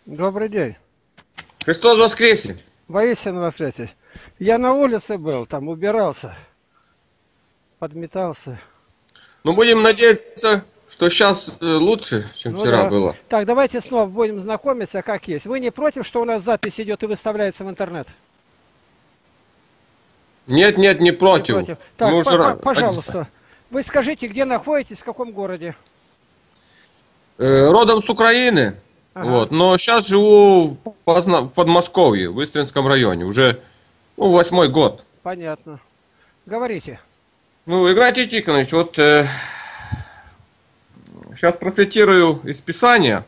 Добрый день. Христос воскресе! Воистину воскресе. Я на улице был, там убирался, подметался. Ну, будем надеяться, что сейчас лучше, чем Ну вчера да. было. Так, давайте снова будем знакомиться, как есть. Вы не против, что у нас запись идет и выставляется в интернет? Нет, нет, не Не против. против. Так, Мы уже пожалуйста, вы скажите, где находитесь, в каком городе? родом с Украины, Ага, вот, но сейчас живу в Подмосковье, в Истринском районе, уже 8-й год. понятно. Говорите. Ну, Игнатий Тихонович, вот сейчас процитирую из Писания.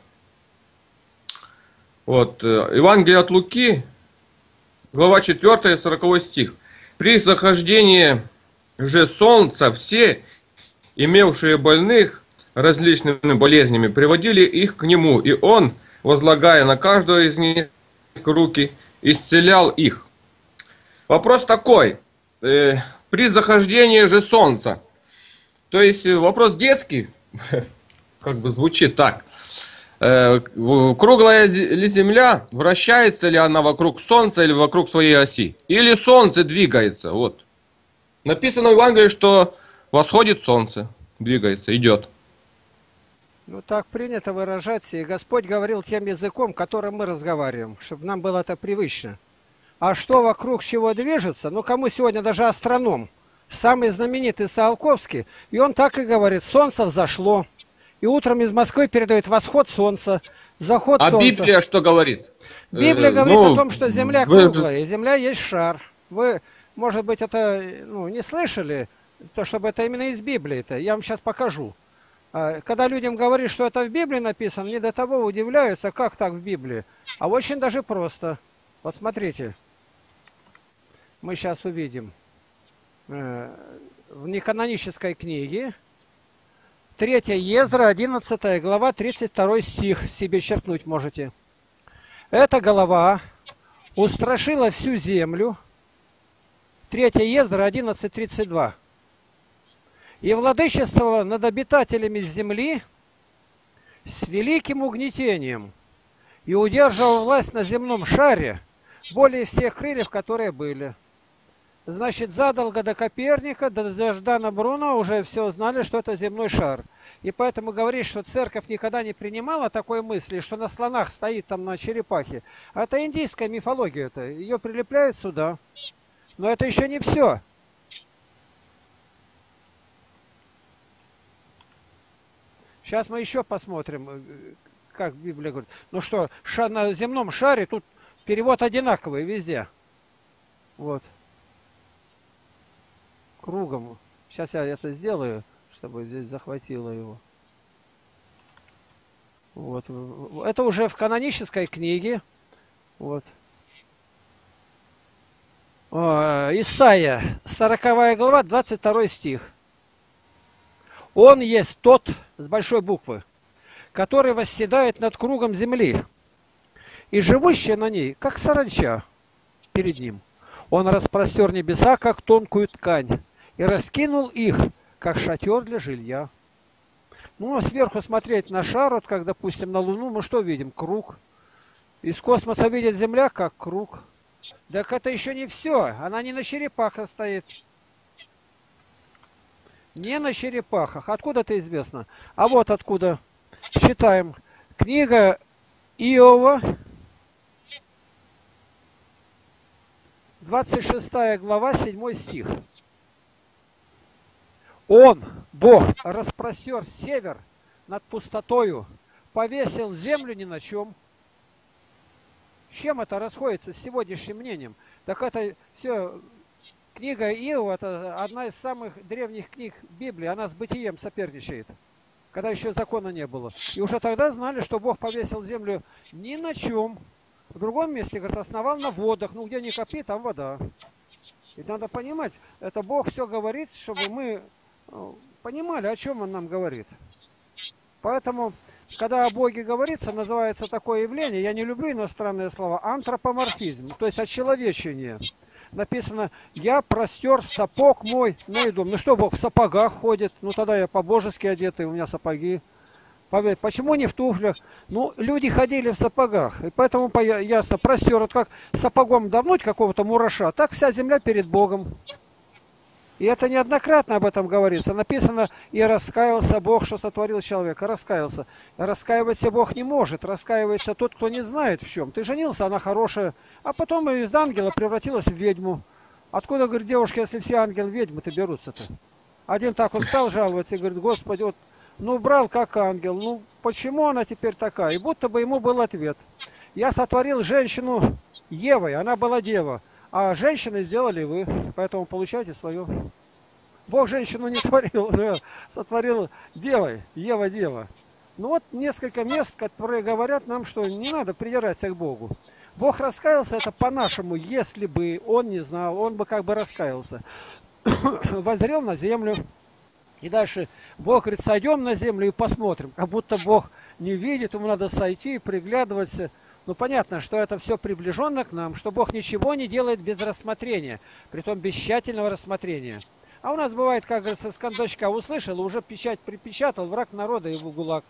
Вот, Евангелие от Луки, глава 4, 40 стих. При захождении же солнца все, имевшие больных различными болезнями, приводили их к нему, и он, возлагая на каждого из них руки, исцелял их. Вопрос такой, при захождении же солнца, то есть вопрос детский, как бы звучит так. Круглая ли Земля, вращается ли она вокруг Солнца или вокруг своей оси? Или Солнце двигается? Вот. Написано в Евангелии, что восходит Солнце, двигается, идет. Ну, так принято выражаться, и Господь говорил тем языком, которым мы разговариваем, чтобы нам было это привычно. А что вокруг чего движется, ну, кому сегодня даже астроном, самый знаменитый Циолковский, и он так и говорит: солнце взошло. И утром из Москвы передают восход солнца, заход А солнца. Библия что говорит? Библия говорит о том, что Земля круглая, и Земля есть шар. Вы, может быть, это не слышали, то, чтобы это именно из Библии-то. Я вам сейчас покажу. Когда людям говорят, что это в Библии написано, не до того удивляются, как так в Библии. А очень даже просто. Вот смотрите. Мы сейчас увидим. В неканонической книге 3 Ездра, 11 глава, 32 стих. Себе черкнуть можете. Эта голова устрашила всю землю. 3 Ездра, 11:32. И владычествовала над обитателями земли с великим угнетением, и удерживала власть на земном шаре более всех крыльев, которые были. Значит, задолго до Коперника, до Ждана Бруно уже все знали, что это земной шар. И поэтому говорить, что церковь никогда не принимала такой мысли, что на слонах стоит там на черепахе. А это индийская мифология-то. Ее прилепляют сюда. Но это еще не все. Сейчас мы еще посмотрим, как Библия говорит. Ну что, на земном шаре тут перевод одинаковый везде. Вот. Кругом. Сейчас я это сделаю, чтобы здесь захватило его. Вот. Это уже в канонической книге. Вот. Исайя, 40 глава, 22 стих. Он есть тот, с большой буквы, который восседает над кругом земли, и живущие на ней, как саранча перед ним. Он распростер небеса, как тонкую ткань, и раскинул их, как шатер для жилья. Ну, а сверху смотреть на шар, вот как, допустим, на Луну, мы что видим? Круг. Из космоса видит Земля, как круг. Так это еще не все. Она не на черепахах стоит. Не на черепахах. Откуда это известно? А вот откуда. Читаем. Книга Иова, 26 глава, 7 стих. Он, Бог, распростер север над пустотою, повесил землю ни на чем. С чем это расходится с сегодняшним мнением? Так это все... Книга Иова – это одна из самых древних книг Библии. Она с Бытием соперничает, когда еще закона не было. И уже тогда знали, что Бог повесил землю ни на чем. В другом месте, говорит, основал на водах. Ну, где ни копи, там вода. И надо понимать, это Бог все говорит, чтобы мы понимали, о чем Он нам говорит. Поэтому, когда о Боге говорится, называется такое явление, я не люблю иностранные слова, антропоморфизм, то есть очеловечение. Написано: я простер сапог мой на дом. Ну что, Бог в сапогах ходит? Ну тогда я по-божески одетый, у меня сапоги. Почему не в туфлях? Ну, люди ходили в сапогах. И поэтому ясно, простер. Вот как сапогом давнуть какого-то мураша, так вся земля перед Богом. И это неоднократно об этом говорится. Написано, и раскаялся Бог, что сотворил человека. Раскаялся. Раскаиваться Бог не может. Раскаивается тот, кто не знает в чем. Ты женился, она хорошая. А потом из ангела превратилась в ведьму. Откуда, говорит, девушки, если все ангелы ведьмы-то берутся-то? Один так вот стал жаловаться и говорит, Господи, вот, ну, брал как ангел. Ну, почему она теперь такая? И будто бы ему был ответ. Я сотворил женщину Евой, она была дева. А женщины сделали вы, поэтому получайте свое. Бог женщину не творил, но сотворил девой, Ева-дева. Ну вот несколько мест, которые говорят нам, что не надо придираться к Богу. Бог раскаялся, это по-нашему, если бы он не знал, он бы как бы раскаялся. Воззрел на землю. И дальше Бог говорит, сойдем на землю и посмотрим. Как будто Бог не видит, ему надо сойти и приглядываться. Ну, понятно, что это все приближенно к нам, что Бог ничего не делает без рассмотрения, притом без тщательного рассмотрения. А у нас бывает, как говорится, с кондачка услышал, уже печать припечатал, враг народа и в ГУЛАГ.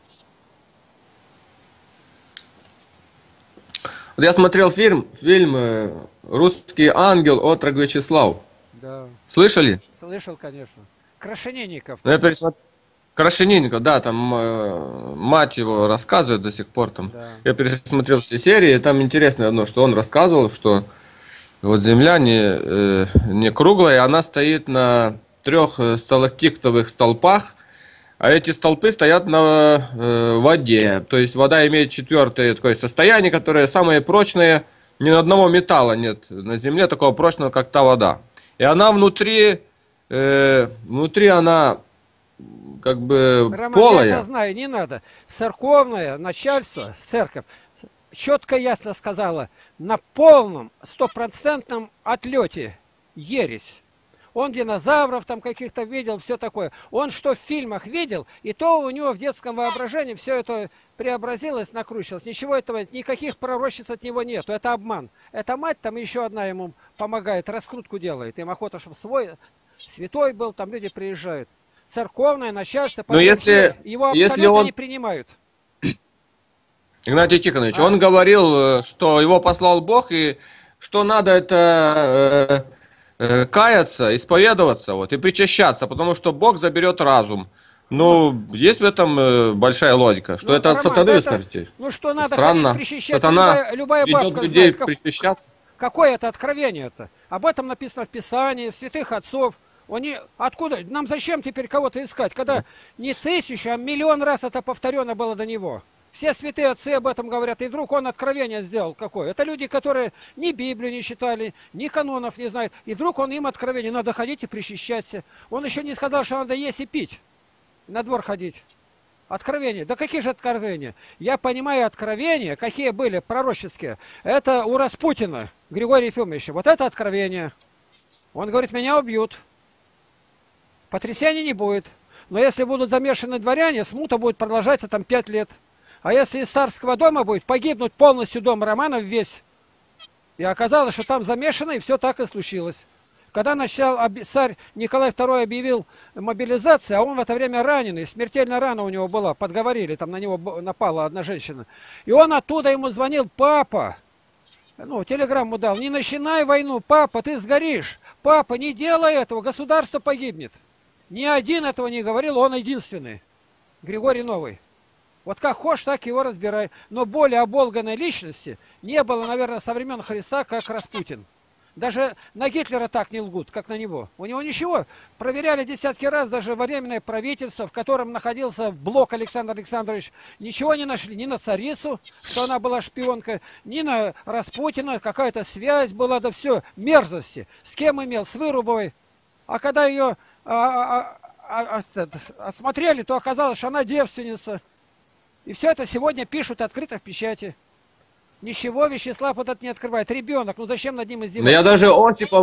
Вот я смотрел фильм «Русский ангел», отрок Вячеслав. Да. Слышали? Слышал, конечно. Крашенинников. Ну, я пересмотрел. Крашенинников, да, там мать его рассказывает до сих пор. Там. Да. Я пересмотрел все серии, и там интересно одно, что он рассказывал, что вот земля не круглая, она стоит на 3 сталактитовых столпах, а эти столпы стоят на воде. То есть вода имеет 4-е такое состояние, которое самое прочное. Ни одного металла нет на земле такого прочного, как та вода. И она внутри она как бы Роман, полая. я это знаю, не надо. Церковное начальство, церковь, четко ясно сказала, на полном, 100% отлете ересь. Он динозавров там каких-то видел, все такое. Он что в фильмах видел, и то у него в детском воображении все это преобразилось, накручивалось. Ничего этого, никаких пророчеств от него нету. Это обман. Эта мать там еще одна ему помогает, раскрутку делает. Им охота, чтобы свой святой был, там люди приезжают. Церковное начальство, но если его абсолютно он... не принимают. Игнатий Тихонович, он говорил, что его послал Бог, и что надо это каяться, исповедоваться вот, и причащаться, потому что Бог заберет разум. Ну, есть в этом большая логика, что это от сатаны, вы скажете? Ну, что надо странно. причащаться, Сатана любая ведет бабка людей знает, причащаться. какое это откровение-то? Об этом написано в Писании, в святых отцов. Они откуда? Нам зачем теперь кого-то искать, когда не 1000, а 1 000 000 раз это повторено было до него? Все святые отцы об этом говорят, и вдруг он откровение сделал какое. Это люди, которые ни Библию не читали, ни канонов не знают, и вдруг он им откровение, надо ходить и причащаться. Он еще не сказал, что надо есть и пить, на двор ходить. Откровения. Да какие же откровения? Я понимаю откровения, какие были пророческие. Это у Распутина, Григория Ефимовича. Вот это откровение. Он говорит, меня убьют. Потрясений не будет. Но если будут замешаны дворяне, смута будет продолжаться там 5 лет. А если из царского дома будет погибнуть полностью дом Романов весь. И оказалось, что там замешано, и все так и случилось. Когда царь Николай II объявил мобилизацию, а он в это время раненый, смертельная рана у него была, подговорили, там на него напала одна женщина. И он оттуда ему звонил, папа, ну, телеграмму дал, не начинай войну, папа, ты сгоришь, папа, не делай этого, государство погибнет. Ни один этого не говорил, он единственный, Григорий Новый. Вот как хочешь, так его разбирай. Но более оболганной личности не было, наверное, со времен Христа, как Распутин. Даже на Гитлера так не лгут, как на него. У него ничего. Проверяли десятки раз даже временное правительство, в котором находился Блок Александр Александрович. Ничего не нашли ни на царицу, что она была шпионкой, ни на Распутина. Какая-то связь была, да все, мерзости. С кем имел? С Вырубовой. А когда ее осмотрели, то оказалось, что она девственница. И все это сегодня пишут открыто в печати. Ничего Вячеслав вот это не открывает. Ребенок, ну зачем над ним издеваться? Да я даже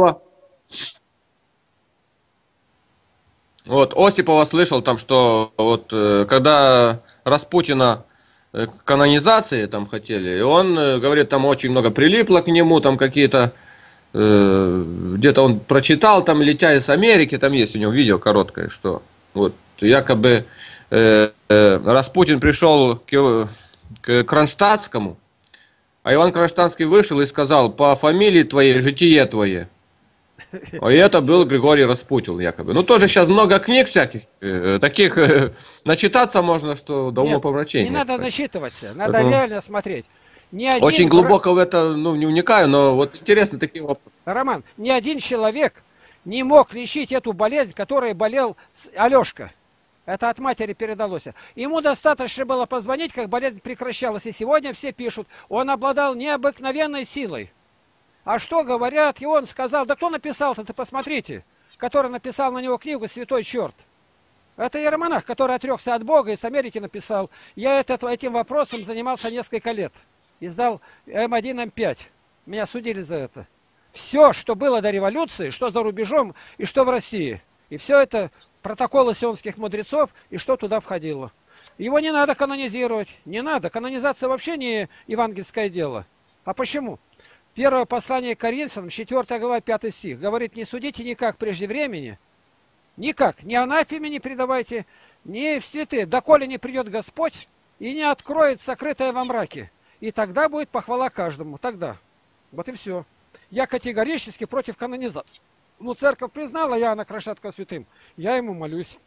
Осипова слышал там, что вот когда Распутина канонизации там хотели, и он говорит, там очень много прилипло к нему, там какие-то где-то он прочитал, там летя из Америки, там есть у него видео короткое, что вот якобы Распутин пришел к Кронштадтскому, а Иван Кронштадтский вышел и сказал: по фамилии твоей, житие твое. И это был Григорий Распутин, якобы. Ну, тоже сейчас много книг всяких, таких, начитаться можно, что до умопомрачения. Не надо насчитываться, надо реально смотреть. Очень глубоко в это, ну, не вникаю, но вот интересно такие вопросы. Роман, ни один человек не мог лечить эту болезнь, которой болел Алешка. Это от матери передалось. Ему достаточно было позвонить, как болезнь прекращалась. И сегодня все пишут, он обладал необыкновенной силой. А что говорят? И он сказал, да кто написал-то, ты посмотрите, который написал на него книгу «Святой черт». Это иеромонах, который отрекся от Бога и с Америки написал. Я этим вопросом занимался несколько лет. Издал М1, М5. Меня судили за это. Все, что было до революции, что за рубежом и что в России. И все это протоколы сионских мудрецов и что туда входило. Его не надо канонизировать. Не надо. Канонизация вообще не евангельское дело. А почему? Первое послание к Коринфянам, 4 глава, 5 стих. Говорит, не судите никак прежде времени. Никак. Ни анафеме не предавайте, ни в святые. Доколе не придет Господь и не откроет сокрытое во мраке. И тогда будет похвала каждому. Тогда. Вот и все. Я категорически против канонизации. Ну, церковь признала Иоанна Кронштадтского святым. Я ему молюсь.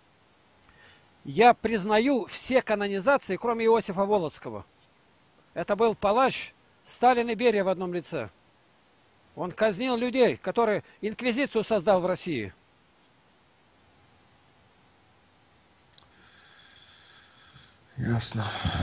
Я признаю все канонизации, кроме Иосифа Волоцкого. Это был палач Сталин и Берия в одном лице. Он казнил людей, которые инквизицию создал в России. Ясно.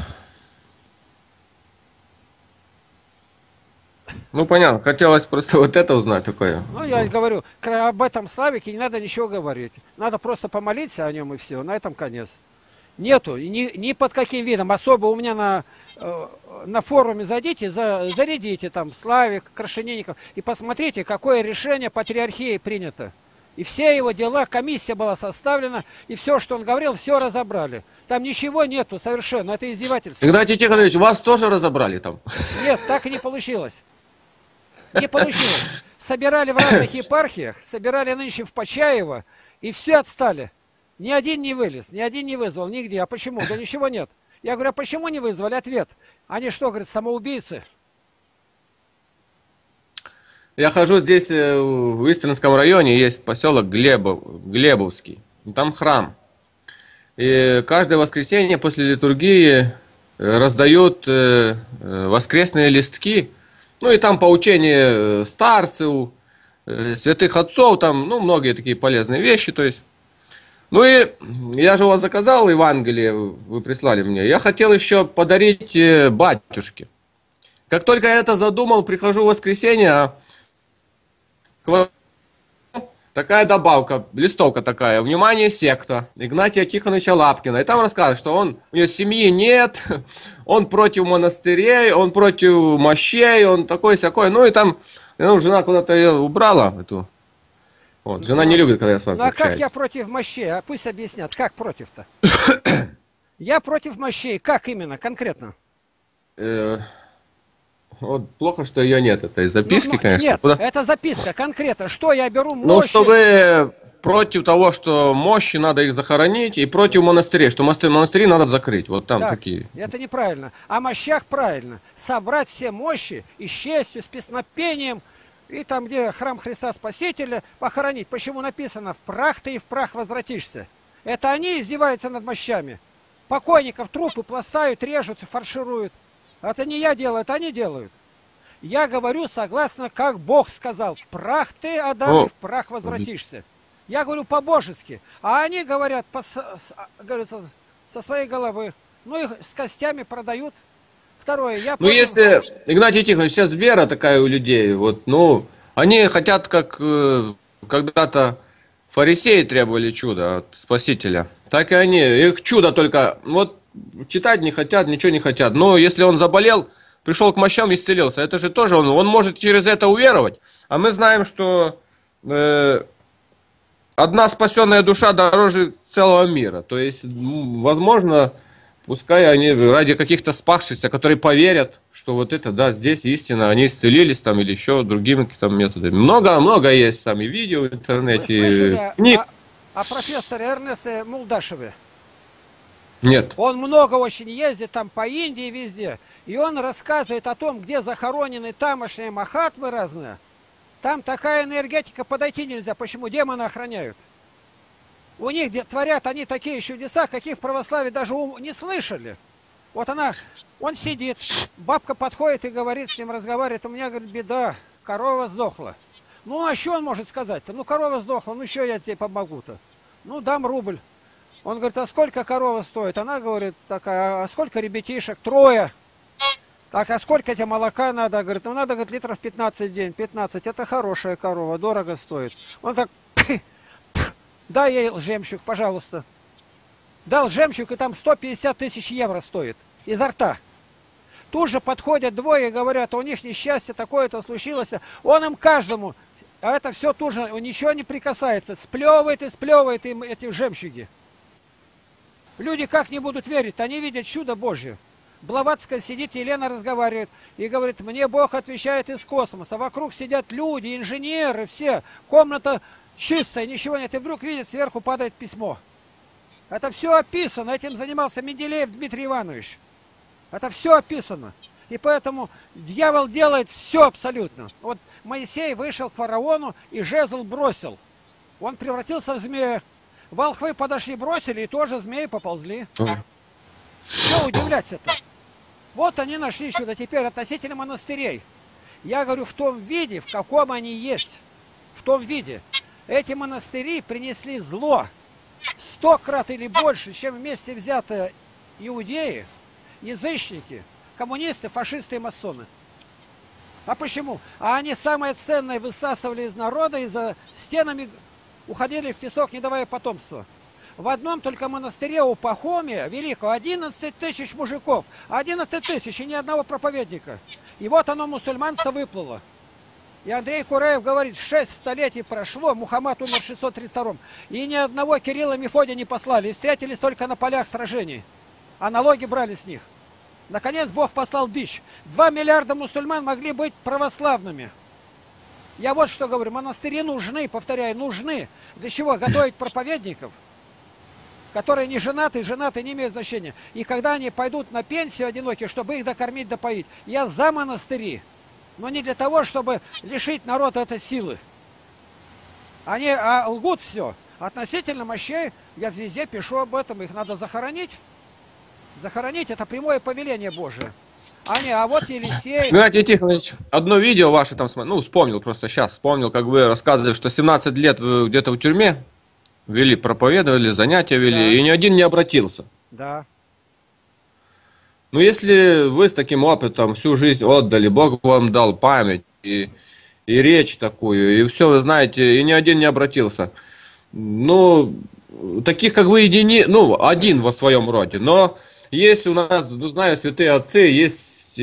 Ну, понятно. Хотелось просто вот это узнать такое. Ну, я говорю, об этом Славике не надо ничего говорить. Надо просто помолиться о нем и все. На этом конец. Нету. Ни под каким видом. Особо у меня на форуме зайдите, зарядите там Славик, Крашенинников. И посмотрите, какое решение патриархии принято. И все его дела, комиссия была составлена. И все, что он говорил, все разобрали. Там ничего нету совершенно. Это издевательство. Игнатий Тихонович, вас тоже разобрали там? Нет, так и не получилось. Не получилось. Собирали в разных епархиях, собирали нынче в Почаево, и все отстали. Ни один не вылез, ни один не вызвал, нигде. А почему? Да ничего нет. Я говорю, а почему не вызвали? Ответ. Они что, говорят, самоубийцы? Я хожу здесь, в Истринском районе, есть поселок Глебовский. Там храм. И каждое воскресенье после литургии раздают воскресные листки. Ну и там поучение старцев, святых отцов, там, ну, многие такие полезные вещи, то есть. Ну и я же у вас заказал Евангелие, вы прислали мне. Я хотел еще подарить батюшке. Как только я это задумал, прихожу в воскресенье, такая добавка, листовка такая, внимание, секта Игнатия Тихоновича Лапкина. И там рассказывают, что у него семьи нет, он против монастырей, он против мощей, он такой-сякой. Ну и там жена куда-то ее убрала, эту. Вот, жена не любит, когда я с вами общаюсь. А как я против мощей? А пусть объяснят, как против-то? Я против мощей, как именно, конкретно? Вот плохо, что ее нет, этой записки, конечно. Нет, Куда? это записка конкретно. Что я беру мощи? Ну, что вы против того, что мощи надо их захоронить, и против монастырей, что монастыри надо закрыть. Вот там так, такие. Это неправильно. О мощах правильно. Собрать все мощи и с честью, с песнопением, и там, где храм Христа Спасителя, похоронить. Почему написано «в прах ты и в прах возвратишься»? Это они издеваются над мощами. Покойников трупы пластают, режут, фаршируют. Это не я делаю, это они делают. Я говорю согласно, как Бог сказал. В прах ты, Адам, и в прах возвратишься. Я говорю по-божески. А они говорят, со своей головы. Ну, их с костями продают. Второе, я... Ну, если, Игнатий Тихонович, сейчас вера такая у людей, вот, ну, они хотят, как когда-то фарисеи требовали чуда от Спасителя, так и они, их чудо только, вот, читать не хотят, ничего не хотят. Но если он заболел, пришел к мощам, исцелился, это же тоже он может через это уверовать. А мы знаем, что одна спасенная душа дороже целого мира. То есть, возможно, пускай они ради каких-то спасшихся, которые поверят, что вот это, да, здесь истина, они исцелились там или еще другими там методами. Много есть там и видео в интернете, и книг. О профессоре Эрнесте Мулдашеве. Нет. Он много очень ездит там по Индии везде. И он рассказывает о том, где захоронены тамошние махатмы разные. Там такая энергетика, подойти нельзя. Почему? Демоны охраняют. У них творят они такие чудеса, каких в православии даже не слышали. Вот он сидит, бабка подходит и говорит с ним, разговаривает. У меня, говорит, беда, корова сдохла. Ну, а что он может сказать-то? Ну, корова сдохла, ну, что я тебе помогу-то? Ну, дам рубль. Он говорит, а сколько корова стоит? Она говорит, такая, а сколько ребятишек? 3. Так, а сколько тебе молока надо? Говорит, ну, надо, говорит, литров 15 в день. 15, это хорошая корова, дорого стоит. Он так, дай ей жемчуг, пожалуйста. Дал жемчуг, и там 150 тысяч евро стоит. Изо рта. Тут же подходят двое и говорят, у них несчастье такое-то случилось. Он им каждому, а это все тут же, ничего не прикасается. Сплевывает и сплевывает им эти жемчуги. Люди как не будут верить? Они видят чудо Божье. Блаватская сидит, Елена разговаривает и говорит, мне Бог отвечает из космоса. Вокруг сидят люди, инженеры, все. Комната чистая, ничего нет. И вдруг видит, сверху падает письмо. Это все описано. Этим занимался Менделеев Дмитрий Иванович. Это все описано. И поэтому дьявол делает все абсолютно. Вот Моисей вышел к фараону и жезл бросил. Он превратился в змея. Волхвы подошли, бросили, и тоже змеи поползли. Что удивляться-то? Вот они нашли чудо. Теперь относительно монастырей. Я говорю, в том виде, в каком они есть. В том виде. Эти монастыри принесли зло 100 крат или больше, чем вместе взятые иудеи, язычники, коммунисты, фашисты и масоны. А почему? А они самое ценное высасывали из народа и за стенами уходили в песок, не давая потомства. В одном только монастыре у Пахомия Великого 11 тысяч мужиков. 11 тысяч и ни одного проповедника. И вот оно, мусульманство, выплыло. И Андрей Кураев говорит, 6 столетий прошло, Мухаммад умер в 632-м, и ни одного Кирилла Мефодия не послали, и встретились только на полях сражений. А налоги брали с них. Наконец Бог послал бич. 2 миллиарда мусульман могли быть православными. Я вот что говорю, монастыри нужны, повторяю, нужны. Для чего? Готовить проповедников, которые не женаты, женаты не имеют значения. И когда они пойдут на пенсию одинокие, чтобы их докормить, допоить, я за монастыри. Но не для того, чтобы лишить народа этой силы. Они лгут все. Относительно мощей, я везде пишу об этом, их надо захоронить. Захоронить — это прямое повеление Божие. А вот Елисей... Геннадий Тихонович, одно видео ваше там, вспомнил просто сейчас, вспомнил, как вы рассказывали, что 17 лет вы где-то в тюрьме вели, проповедовали, занятия вели, да. И ни один не обратился. Да. Ну, если вы с таким опытом всю жизнь отдали, Бог вам дал память и речь такую, и все вы знаете, и ни один не обратился. Ну, таких, как вы, один во своем роде. Но есть у нас, знаю, святые отцы, есть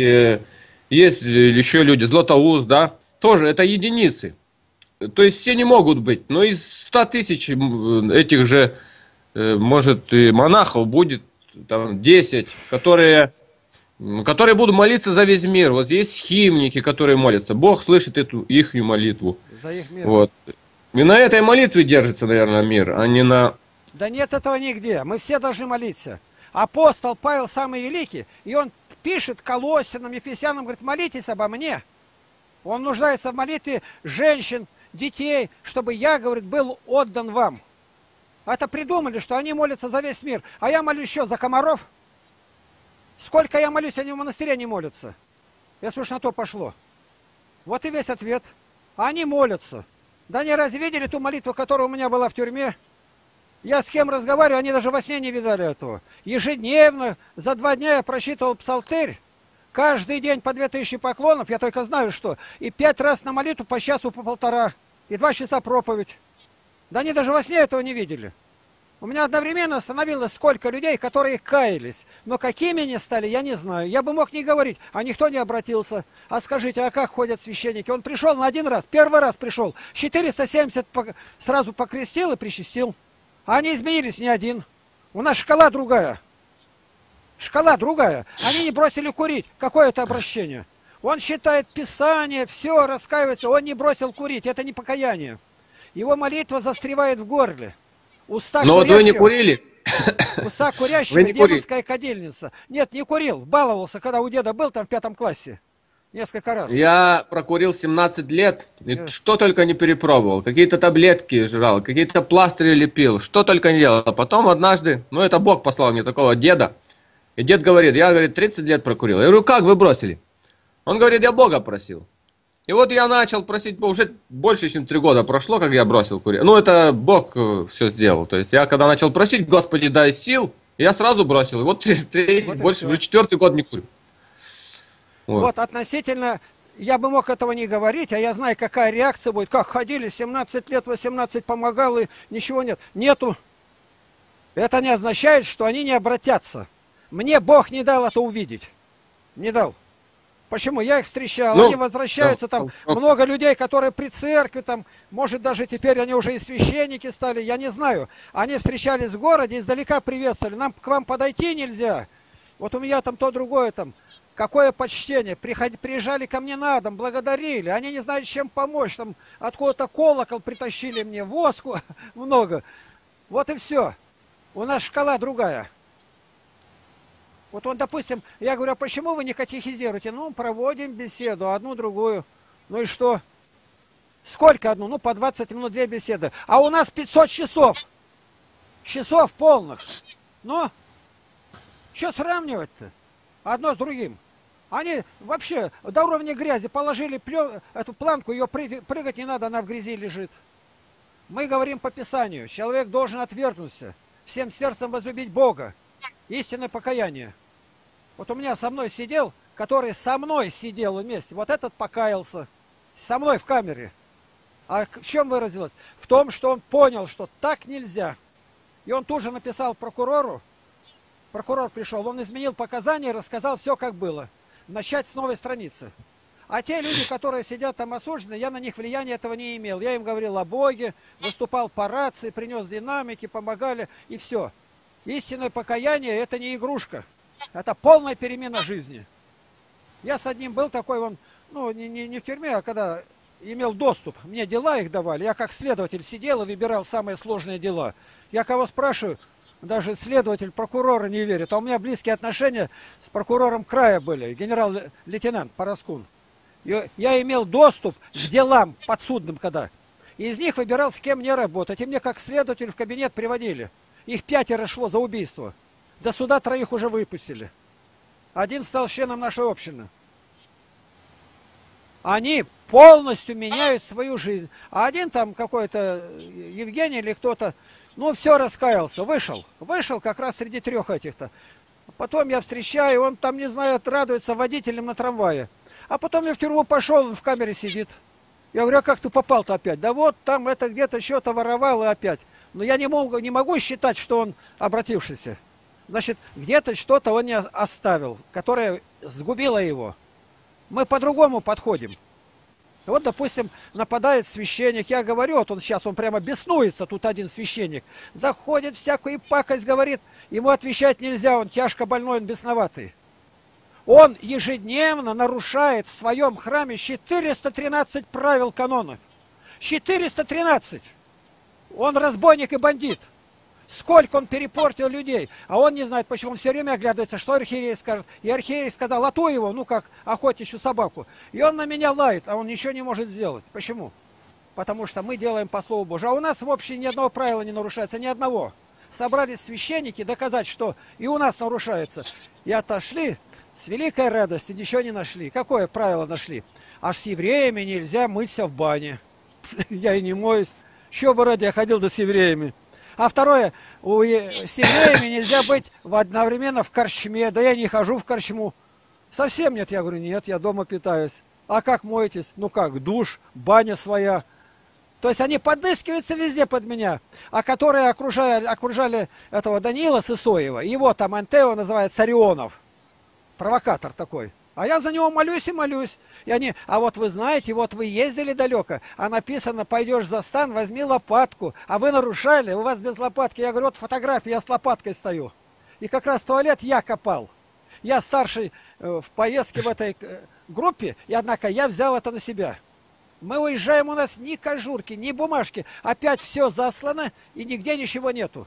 еще люди, Златоуст, да, тоже это единицы. То есть все не могут быть, но из 100 тысяч этих же, может, и монахов будет там 10, которые будут молиться за весь мир. Вот есть химники, которые молятся. Бог слышит эту их молитву. За их мир. Вот. И на этой молитве держится, наверное, мир, а не на... Да нет этого нигде. Мы все должны молиться. Апостол Павел самый великий, и он пишет Колоссянам, Ефесянам, говорит, молитесь обо мне. Он нуждается в молитве женщин, детей, чтобы я, говорит, был отдан вам. Это придумали, что они молятся за весь мир. А я молюсь еще за комаров. Сколько я молюсь, они в монастыре не молятся. Если уж на то пошло. Вот и весь ответ. Они молятся. Да не разве видели ту молитву, которая у меня была в тюрьме? Я с кем разговариваю, они даже во сне не видали этого. Ежедневно, за 2 дня я просчитывал псалтырь. Каждый день по 2000 поклонов, я только знаю что. И 5 раз на молитву по часу, по 1,5. И 2 часа проповедь. Да они даже во сне этого не видели. У меня одновременно остановилось сколько людей, которые каялись. Но какими они стали, я не знаю. Я бы мог не говорить, а никто не обратился. А скажите, а как ходят священники? Он пришел на 1 раз, первый раз пришел. 470 сразу покрестил и причастил. А они изменились не один. У нас шкала другая. Шкала другая. Они не бросили курить. Какое это обращение? Он считает Писание, все, раскаивается. Он не бросил курить. Это не покаяние. Его молитва застревает в горле. Уста но вот вы не курили. Куса курящего, Вы не курили? дедовская кадильница. Нет, не курил, баловался, когда у деда был там в 5 классе. Несколько раз. Я прокурил 17 лет, и Э. что только не перепробовал. Какие-то таблетки жрал, какие-то пластыри лепил, что только не делал. А потом однажды, ну это Бог послал мне такого деда. И дед говорит, я, говорит, 30 лет прокурил. Я говорю, как вы бросили? Он говорит, я Бога просил. И вот я начал просить Бога, уже больше, чем 3 года прошло, как я бросил курить. Ну это Бог все сделал. То есть я когда начал просить, Господи, дай сил, я сразу бросил. И вот больше, уже 4-й год не курю. Вот относительно, я бы мог этого не говорить, а я знаю, какая реакция будет. Как ходили 17 лет, 18 помогал, и ничего нет. Нету. Это не означает, что они не обратятся. Мне Бог не дал это увидеть. Не дал. Почему? Я их встречал, Ну, они возвращаются, там много людей, которые при церкви, там, может даже теперь они уже и священники стали, я не знаю. Они встречались в городе, издалека приветствовали, нам к вам подойти нельзя. Вот у меня там то другое там. Какое почтение. Приезжали ко мне на дом, благодарили. Они не знают, чем помочь. Там откуда-то колокол притащили мне, воску много. Вот и все. У нас шкала другая. Вот он, допустим, я говорю, а почему вы не катехизируете? Ну, проводим беседу, одну, другую. Ну и что? Сколько одну? Ну, по 20 минут 2 беседы. А у нас 500 часов. Часов полных. Ну, что сравнивать-то? Одно с другим. Они вообще до уровня грязи положили эту планку, ее прыгать не надо, она в грязи лежит. Мы говорим по Писанию, человек должен отвергнуться, всем сердцем возлюбить Бога. Истинное покаяние. Вот у меня со мной сидел, который со мной сидел вместе, вот этот покаялся, со мной в камере. А в чем выразилось? В том, что он понял, что так нельзя. И он тут же написал прокурору, прокурор пришел, он изменил показания, рассказал все, как было. Начать с новой страницы. А те люди, которые сидят там осуждены, я на них влияния этого не имел. Я им говорил о Боге, выступал по рации, принес динамики, помогали, и все. Истинное покаяние – это не игрушка. Это полная перемена жизни. Я с одним был такой, он, ну, не в тюрьме, а когда имел доступ. Мне дела их давали. Я как следователь сидел и выбирал самые сложные дела. Я кого спрашиваю, даже следователь, прокурора не верит. А у меня близкие отношения с прокурором края были, генерал-лейтенант Параскун. Я имел доступ к делам подсудным, когда. И из них выбирал, с кем мне работать. И мне как следователь в кабинет приводили. Их 5 шло за убийство. До суда 3 уже выпустили. 1 стал членом нашей общины. Они полностью меняют свою жизнь. А один там какой-то Евгений или кто-то, ну все, раскаялся, вышел. Вышел как раз среди 3 этих-то. Потом я встречаю, он там, не знаю, радуется водителем на трамвае. А потом я в тюрьму пошел, он в камере сидит. Я говорю, а как ты попал-то опять? Да вот там это где-то что-то воровал и опять. Но я не могу считать, что он обратившийся. Значит, где-то что-то он не оставил, которое сгубило его. Мы по-другому подходим. Вот, допустим, нападает священник, я говорю, вот он сейчас, он прямо беснуется, тут один священник, заходит, всякую пакость говорит, ему отвечать нельзя, он тяжко больной, он бесноватый. Он ежедневно нарушает в своем храме 413 правил канонов. 413! Он разбойник и бандит. Сколько он перепортил людей. А он не знает, почему он все время оглядывается, что архиерей скажет. И архиерей сказал, а то его, ну как охотничью собаку. И он на меня лает, а он ничего не может сделать. Почему? Потому что мы делаем по Слову Божьему. А у нас в общем ни одного правила не нарушается, ни одного. Собрались священники доказать, что и у нас нарушается. И отошли с великой радостью, ничего не нашли. Какое правило нашли? Аж с евреями нельзя мыться в бане. Я и не моюсь. Чего бы ради, я ходил с евреями. А второе, с евреями нельзя быть одновременно в корчме. Да я не хожу в корчму. Совсем нет. Я говорю, нет, я дома питаюсь. А как моетесь? Ну как, душ, баня своя. То есть они подыскиваются везде под меня. А которые окружали этого Даниила Сысоева, его там Антео называют Царионов. Провокатор такой. А я за него молюсь и молюсь. И они, а вот вы знаете, вот вы ездили далеко, а написано, пойдешь за стан, возьми лопатку. А вы нарушали, у вас без лопатки. Я говорю, вот фотография, я с лопаткой стою. И как раз туалет я копал. Я старший в поездке в этой группе, и однако я взял это на себя. Мы уезжаем, у нас ни кожурки, ни бумажки. Опять все заслано, и нигде ничего нету.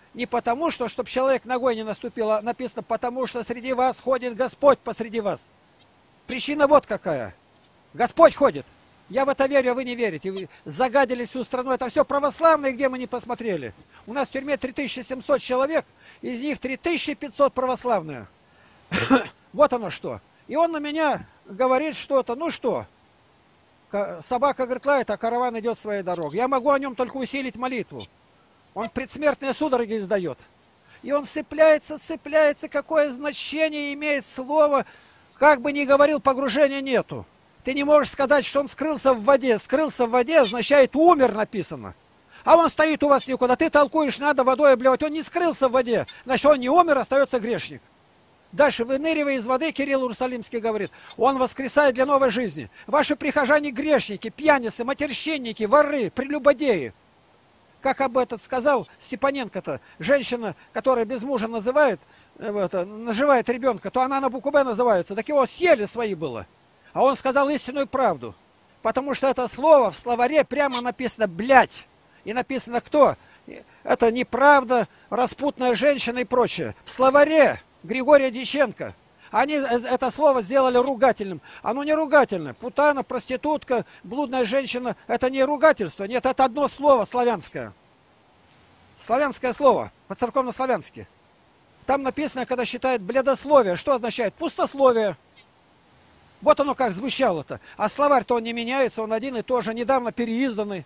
Не потому, что, чтобы человек ногой не наступил, а написано, потому что среди вас ходит Господь посреди вас. Причина вот какая. Господь ходит. Я в это верю, а вы не верите. Вы загадили всю страну. Это все православные, где мы не посмотрели. У нас в тюрьме 3700 человек, из них 3500 православные. Вот оно что. И он на меня говорит что-то. Ну что? Собака, говорит, лает, а караван идет своей дорогой. Я могу о нем только усилить молитву. Он предсмертные судороги издает. И он цепляется, какое значение имеет слово. Как бы ни говорил, погружения нету. Ты не можешь сказать, что он скрылся в воде. Скрылся в воде означает умер, написано. А он стоит у вас никуда. Ты толкуешь, надо водой обливать. Он не скрылся в воде. Значит, он не умер, остается грешник. Дальше, выныривая из воды, Кирилл Иерусалимский говорит, он воскресает для новой жизни. Ваши прихожане грешники, пьяницы, матерщинники, воры, прелюбодеи. Как об этом сказал Степаненко-то, женщина, которая без мужа называет, наживает ребенка, то она на букву «Б» называется. Так его съели свои было. А он сказал истинную правду. Потому что это слово в словаре прямо написано «блядь». И написано кто? Это неправда, распутная женщина и прочее. В словаре Григория Дьяченко. Они это слово сделали ругательным. Оно не ругательное. Путана, проститутка, блудная женщина. Это не ругательство. Нет, это одно слово славянское. Славянское слово. По-церковно-славянски. Там написано, когда считают бледословие. Что означает? Пустословие. Вот оно как звучало-то. А словарь-то он не меняется. Он один и тот же. Недавно переизданный.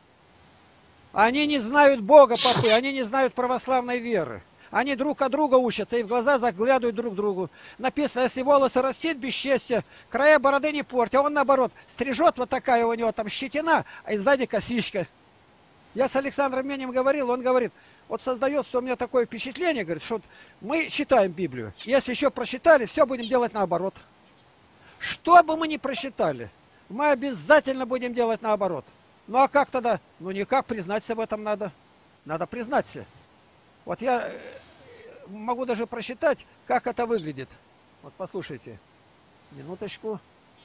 Они не знают Бога, попы. Они не знают православной веры. Они друг от друга учатся и в глаза заглядывают друг другу. Написано, если волосы растит без счастья, края бороды не портят. А он наоборот, стрижет, вот такая у него там щетина, а и сзади косичка. Я с Александром Менем говорил, он говорит, вот создается у меня такое впечатление, говорит, что мы читаем Библию. Если еще прочитали, все будем делать наоборот. Что бы мы ни прочитали, мы обязательно будем делать наоборот. Ну а как тогда? Ну никак, признаться в этом надо. Надо признаться. Вот я могу даже просчитать, как это выглядит. Вот послушайте. Минуточку.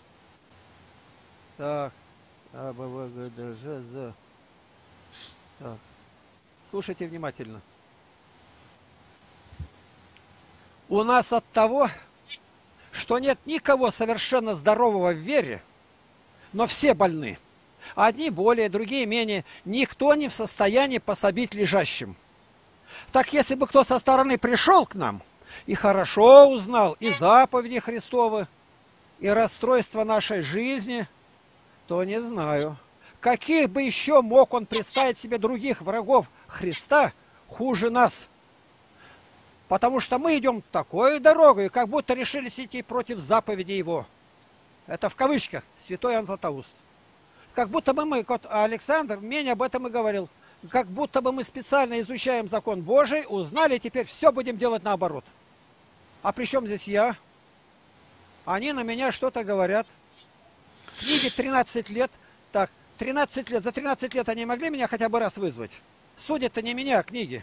Так. А, Б, В, Г, Д, Ж, З. Так. Слушайте внимательно. У нас от того, что нет никого совершенно здорового в вере, но все больны. Одни более, другие менее. Никто не в состоянии пособить лежащим. Так если бы кто со стороны пришел к нам и хорошо узнал и заповеди Христовы, и расстройства нашей жизни, то не знаю, каких бы еще мог он представить себе других врагов Христа хуже нас. Потому что мы идем такой дорогой, как будто решились идти против заповеди Его. Это в кавычках, святой Иоанн Златоуст. Как будто бы мы, вот Александр мне об этом и говорил, как будто бы мы специально изучаем закон Божий, узнали, и теперь все будем делать наоборот. А при чем здесь я? Они на меня что-то говорят. Книге 13 лет. Так, 13 лет. За 13 лет они могли меня хотя бы раз вызвать? Судят-то не меня, а книги.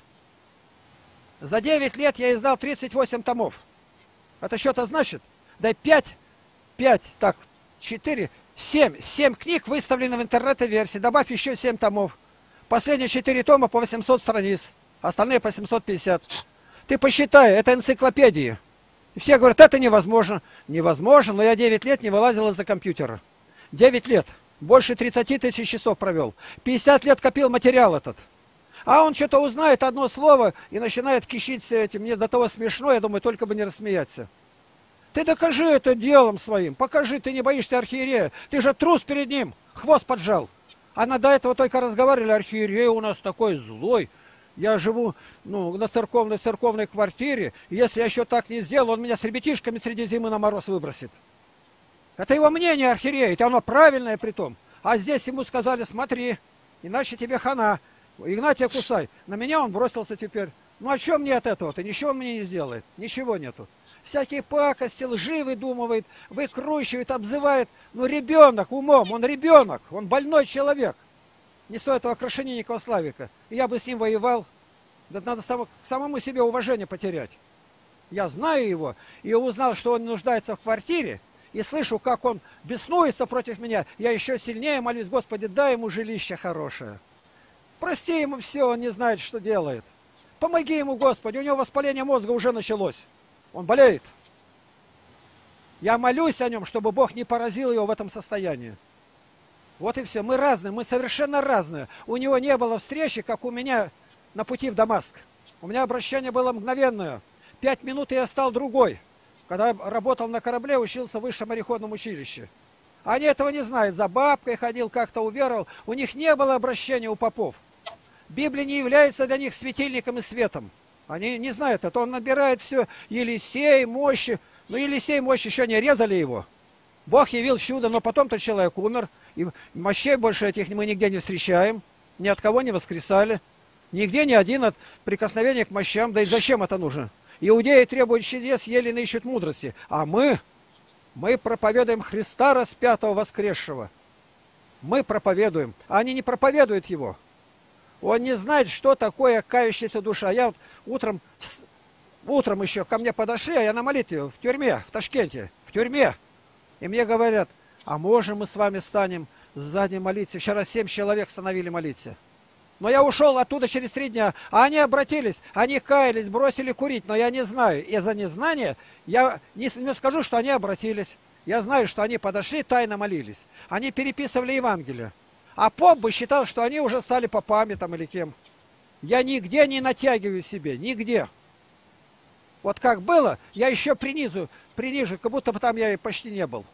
За 9 лет я издал 38 томов. Это что-то значит? Да 5, так, 4, 7 книг выставлены в интернет-версии. Добавь еще 7 томов. Последние 4 тома по 800 страниц. Остальные по 750. Ты посчитай, это энциклопедии. И все говорят, это невозможно. Невозможно, но я 9 лет не вылазил из-за компьютера. 9 лет. Больше 30 тысяч часов провел. 50 лет копил материал этот. А он что-то узнает одно слово и начинает кишиться этим. Мне до того смешно, я думаю, только бы не рассмеяться. Ты докажи это делом своим. Покажи, ты не боишься архиерея. Ты же трус перед ним. Хвост поджал. А до этого только разговаривали, архиерей у нас такой злой. Я живу на церковной квартире. Если я еще так не сделал, он меня с ребятишками среди зимы на мороз выбросит. Это его мнение, архиерей. Это оно правильное при том. А здесь ему сказали, смотри, иначе тебе хана. Игнатия кусай. На меня он бросился теперь. Ну а что мне от этого-то? Ничего он мне не сделает. Ничего нету. Всякие пакости, лжи выдумывает, выкручивает, обзывает. Ну ребенок умом, он ребенок, он больной человек. Не стоит этого Крашенинникова Славика. И я бы с ним воевал. Да надо самому себе уважение потерять. Я знаю его, и узнал, что он нуждается в квартире, и слышу, как он беснуется против меня. Я еще сильнее молюсь, Господи, дай ему жилище хорошее. Прости ему все, он не знает, что делает. помоги ему, Господи, у него воспаление мозга уже началось. Он болеет. Я молюсь о нем, чтобы Бог не поразил его в этом состоянии. Вот и все. Мы разные, мы совершенно разные. У него не было встречи, как у меня на пути в Дамаск. У меня обращение было мгновенное. 5 минут, и я стал другой. Когда я работал на корабле, учился в высшем мореходном училище. Они этого не знают. За бабкой ходил, как-то уверовал. У них не было обращения у попов. Библия не является для них светильником и светом. Они не знают это. Он набирает все Елисей, мощи. Но Елисей, мощь еще не резали его. Бог явил чудо, но потом тот человек умер. И мощей больше этих мы нигде не встречаем. Ни от кого не воскресали. Нигде ни один от прикосновения к мощам. Да и зачем это нужно? Иудеи требуют чудес, еле ищут мудрости. А мы проповедуем Христа распятого, воскресшего. Мы проповедуем. А они не проповедуют его. Он не знает, что такое кающаяся душа. Я вот утром еще ко мне подошли, а я на молитве в тюрьме, в Ташкенте, в тюрьме. И мне говорят, а можем мы с вами станем сзади молиться? Вчера 7 человек становили молиться. Но я ушел оттуда через 3 дня, а они обратились, они каялись, бросили курить, но я не знаю. Из-за незнания я не скажу, что они обратились. Я знаю, что они подошли, тайно молились. Они переписывали Евангелие. А поп бы считал, что они уже стали попами там или кем. Я нигде не натягиваю себе, нигде. Вот как было, я еще принижу, как будто бы там я и почти не был.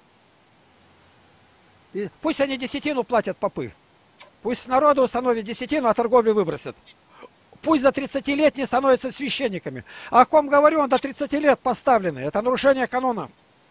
И пусть они десятину платят попы. Пусть народу установят десятину, а торговлю выбросят. Пусть за 30-летние становятся священниками. А о ком говорю, он до 30 лет поставленный. Это нарушение канона.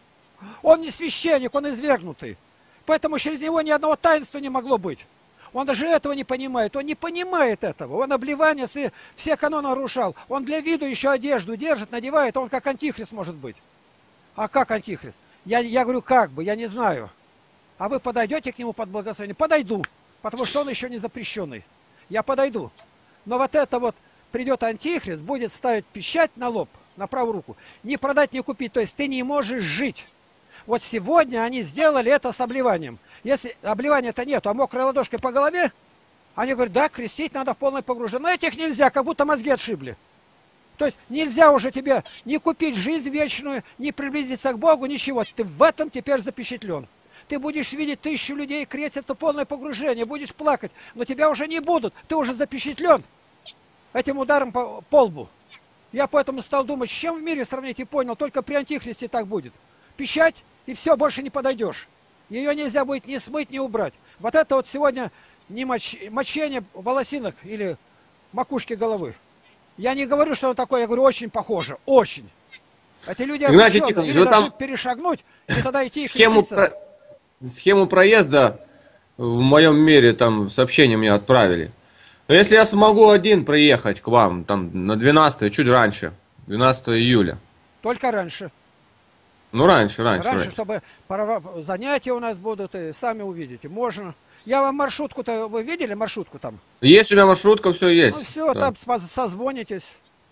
Он не священник, он извергнутый. Поэтому через него ни одного таинства не могло быть. Он даже этого не понимает. Он не понимает этого. Он обливание, все каноны нарушал. Он для виду еще одежду держит, надевает. Он как антихрист может быть. А как антихрист? Я говорю, как бы, я не знаю. А вы подойдете к нему под благословение? Подойду. Потому что он еще не запрещенный. Я подойду. Но вот это вот придет антихрист, будет ставить печать на лоб, на правую руку. Не продать, не купить. То есть ты не можешь жить. Вот сегодня они сделали это с обливанием. Если обливания-то нету, а мокрой ладошкой по голове, они говорят, да, крестить надо в полное погружение. Но этих нельзя, как будто мозги отшибли. То есть нельзя уже тебе не купить жизнь вечную, не приблизиться к Богу, ничего. Ты в этом теперь запечатлен. Ты будешь видеть 1000 людей, крестятся, полное погружение, будешь плакать, но тебя уже не будут. Ты уже запечатлен этим ударом по лбу. Я поэтому стал думать, с чем в мире сравнить, и понял, только при антихристе так будет. Печать, и все, больше не подойдешь. Ее нельзя будет ни смыть, ни убрать. Вот это вот сегодня не мочение волосинок или макушки головы. Я не говорю, что он такой, я говорю, очень похоже, очень. Эти люди обращенные, или должны перешагнуть, и тогда идти и креститься. Схему проезда в моем мире там сообщение мне отправили. Но если я смогу один приехать к вам там на 12, чуть раньше, 12 июля. Только раньше. Ну раньше. Чтобы занятия у нас будут, и сами увидите. Можно. Я вам маршрутку-то, вы видели маршрутку там? Есть у меня маршрутка, все есть. Ну все, да. Там созвонитесь.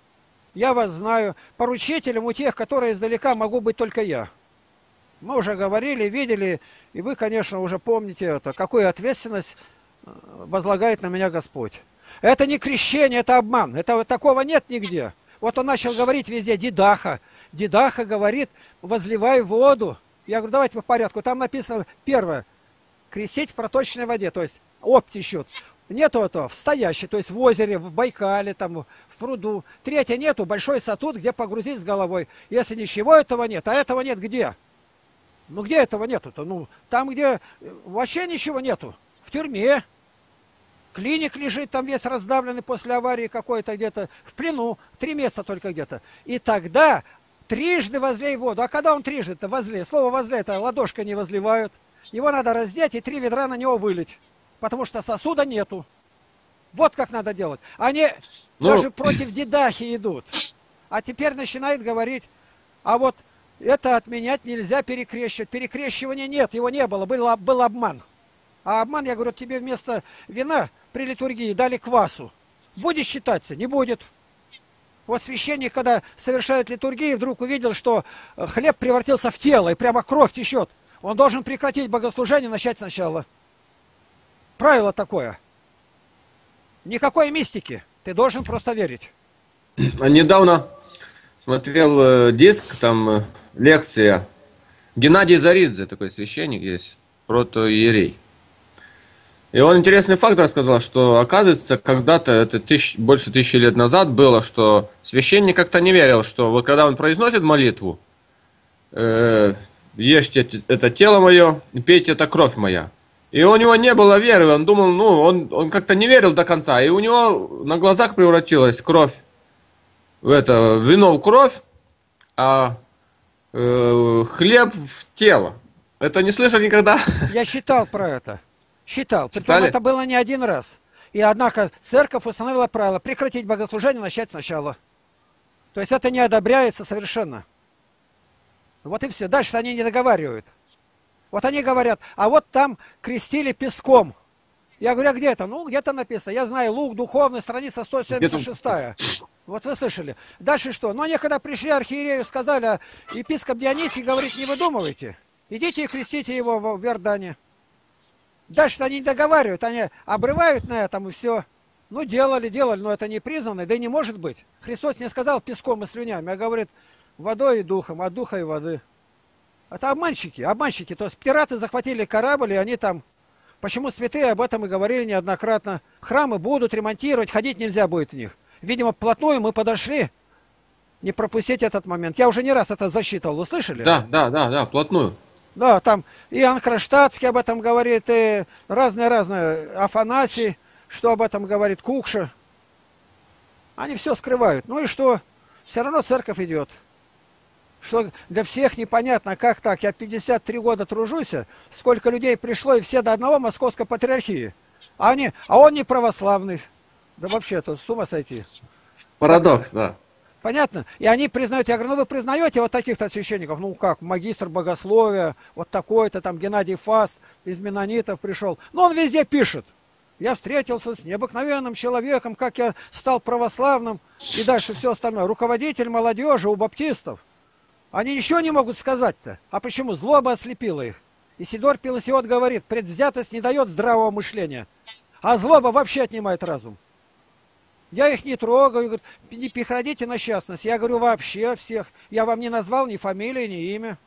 Я вас знаю. Поручителем у тех, которые издалека, могу быть только я. Мы уже говорили, видели, и вы, конечно, уже помните это, какую ответственность возлагает на меня Господь. Это не крещение, это обман. Такого нет нигде. Вот он начал говорить везде, Дидаха. Дидаха говорит, возливай воду. Я говорю, давайте по порядку. Там написано, первое, крестить в проточной воде, то есть опти счет. Нету этого в стоящей, то есть в озере, в Байкале, там, в пруду. Третье, нету большой сосуд, где погрузить с головой. Если ничего этого нет, а этого нет где? Ну где этого нету-то? Ну там, где вообще ничего нету. В тюрьме. Клиник лежит, там весь раздавленный после аварии какой-то где-то. В плену. 3 места только где-то. И тогда трижды возлей воду. А когда он трижды-то возлей? Слово возлей, это ладошкой не возливают. Его надо раздеть и 3 ведра на него вылить. Потому что сосуда нету. Вот как надо делать. Они даже против Дидахи идут. А теперь начинает говорить, а вот это отменять нельзя, перекрещивать. Перекрещивания нет, его не было, был обман. А обман, я говорю, тебе вместо вина при литургии дали квасу. Будет считаться? Не будет. Вот священник, когда совершает литургию, вдруг увидел, что хлеб превратился в тело, и прямо кровь течет. Он должен прекратить богослужение, начать сначала. Правило такое. Никакой мистики. Ты должен просто верить. Недавно смотрел диск, там лекция. Геннадий Заридзе, такой священник есть, протоиерей. И он интересный факт рассказал, что, оказывается, когда-то, это больше 1000 лет назад было, что священник как-то не верил, что вот когда он произносит молитву, ешьте это тело мое, пейте это кровь моя. И у него не было веры, он думал, ну, он как-то не верил до конца, и у него на глазах превратилась кровь вино в кровь, а хлеб в тело. Это не слышал никогда? Я считал про это. Считал. Притом Читали? это было не один раз. И однако церковь установила правило прекратить богослужение, начать сначала. То есть это не одобряется совершенно. Вот и все. Дальше они не договаривают. Вот они говорят, а вот там крестили песком. Я говорю, а где это? Ну, где-то написано. Я знаю, Лук духовный, страница 176. Вот вы слышали. Дальше что? Ну, они когда пришли архиерею, сказали, а епископ Дионисий говорит, не выдумывайте. Идите и крестите его в Иордане. Дальше они не договаривают, они обрывают на этом и все. Ну, делали, но это не признано, да и не может быть. Христос не сказал песком и слюнями, а говорит водой и духом, от духа и воды. Это обманщики. То есть пираты захватили корабль, и они там... Почему святые об этом и говорили неоднократно? Храмы будут ремонтировать, ходить нельзя будет в них. Видимо, вплотную мы подошли. Не пропустить этот момент. Я уже не раз это засчитывал, вы слышали? Да, вплотную. Да, там и Иоанн Кронштадтский об этом говорит, и разные Афанасий, что об этом говорит Кукша. Они все скрывают. Ну и что? Все равно церковь идет. Что для всех непонятно, как так. Я 53 года тружусь, сколько людей пришло, и все до одного Московской патриархии. А он не православный. Да вообще-то с ума сойти. Парадокс, да. Понятно? И они признают, я говорю, ну вы признаете вот таких-то священников, ну как, магистр богословия, вот такой-то, там Геннадий Фаст из Менонитов пришел. Ну он везде пишет. Я встретился с необыкновенным человеком, как я стал православным, и дальше все остальное. Руководитель молодежи у баптистов. Они ничего не могут сказать-то. А почему? Злоба ослепила их. Исидор Пелосиот говорит, предвзятость не дает здравого мышления, а злоба вообще отнимает разум. Я их не трогаю, говорю, не приходите на частность. Я говорю, вообще всех. Я вам не назвал ни фамилии, ни имя.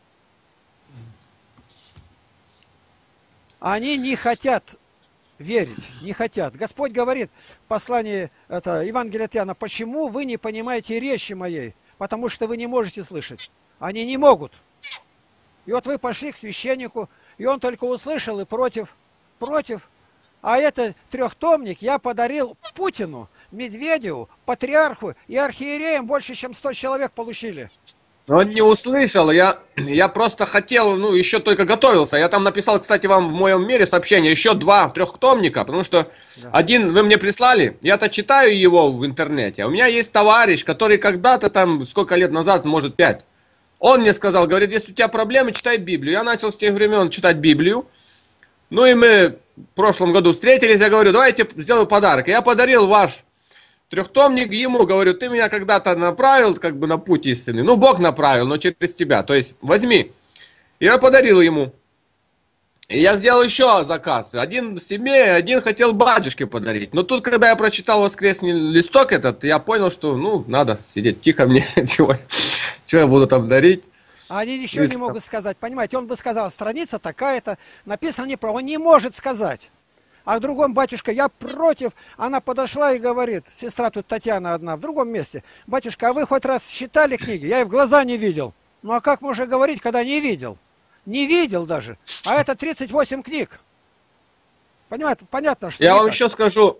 Они не хотят верить, не хотят. Господь говорит в послании Евангелия от Иоанна, почему вы не понимаете речи моей? Потому что вы не можете слышать. Они не могут. И вот вы пошли к священнику, и он только услышал и против. А это трехтомник я подарил Путину, Медведеву, патриарху и архиереям, больше чем 100 человек получили. Он не услышал, я просто хотел, еще только готовился. Я там написал, кстати, вам в моем мире сообщение, еще 2 трехтомника, потому что один вы мне прислали, я-то читаю его в интернете. А у меня есть товарищ, который когда-то там, сколько лет назад, может 5, он мне сказал, говорит, если у тебя проблемы, читай Библию. Я начал с тех времен читать Библию. Ну и мы в прошлом году встретились, я говорю, давайте сделаю подарок. Я подарил ваш трехтомник ему, говорю, ты меня когда-то направил, как бы на путь истины. Ну, Бог направил, но через тебя. То есть, возьми. Я подарил ему. И я сделал еще заказ. Один себе, один хотел батюшке подарить. Но тут, когда я прочитал воскресный листок этот, я понял, что, надо сидеть тихо мне, чего я буду там дарить. А они ничего не могут сказать. Понимаете, он бы сказал, страница такая-то, написано не про, он не может сказать. А в другом, батюшка, я против. Она подошла и говорит, сестра тут Татьяна одна, в другом месте. Батюшка, а вы хоть раз читали книги? Я и в глаза не видел. Ну а как можно говорить, когда не видел? Не видел даже. А это 38 книг. Понимаете, понятно, что... Я вам еще скажу,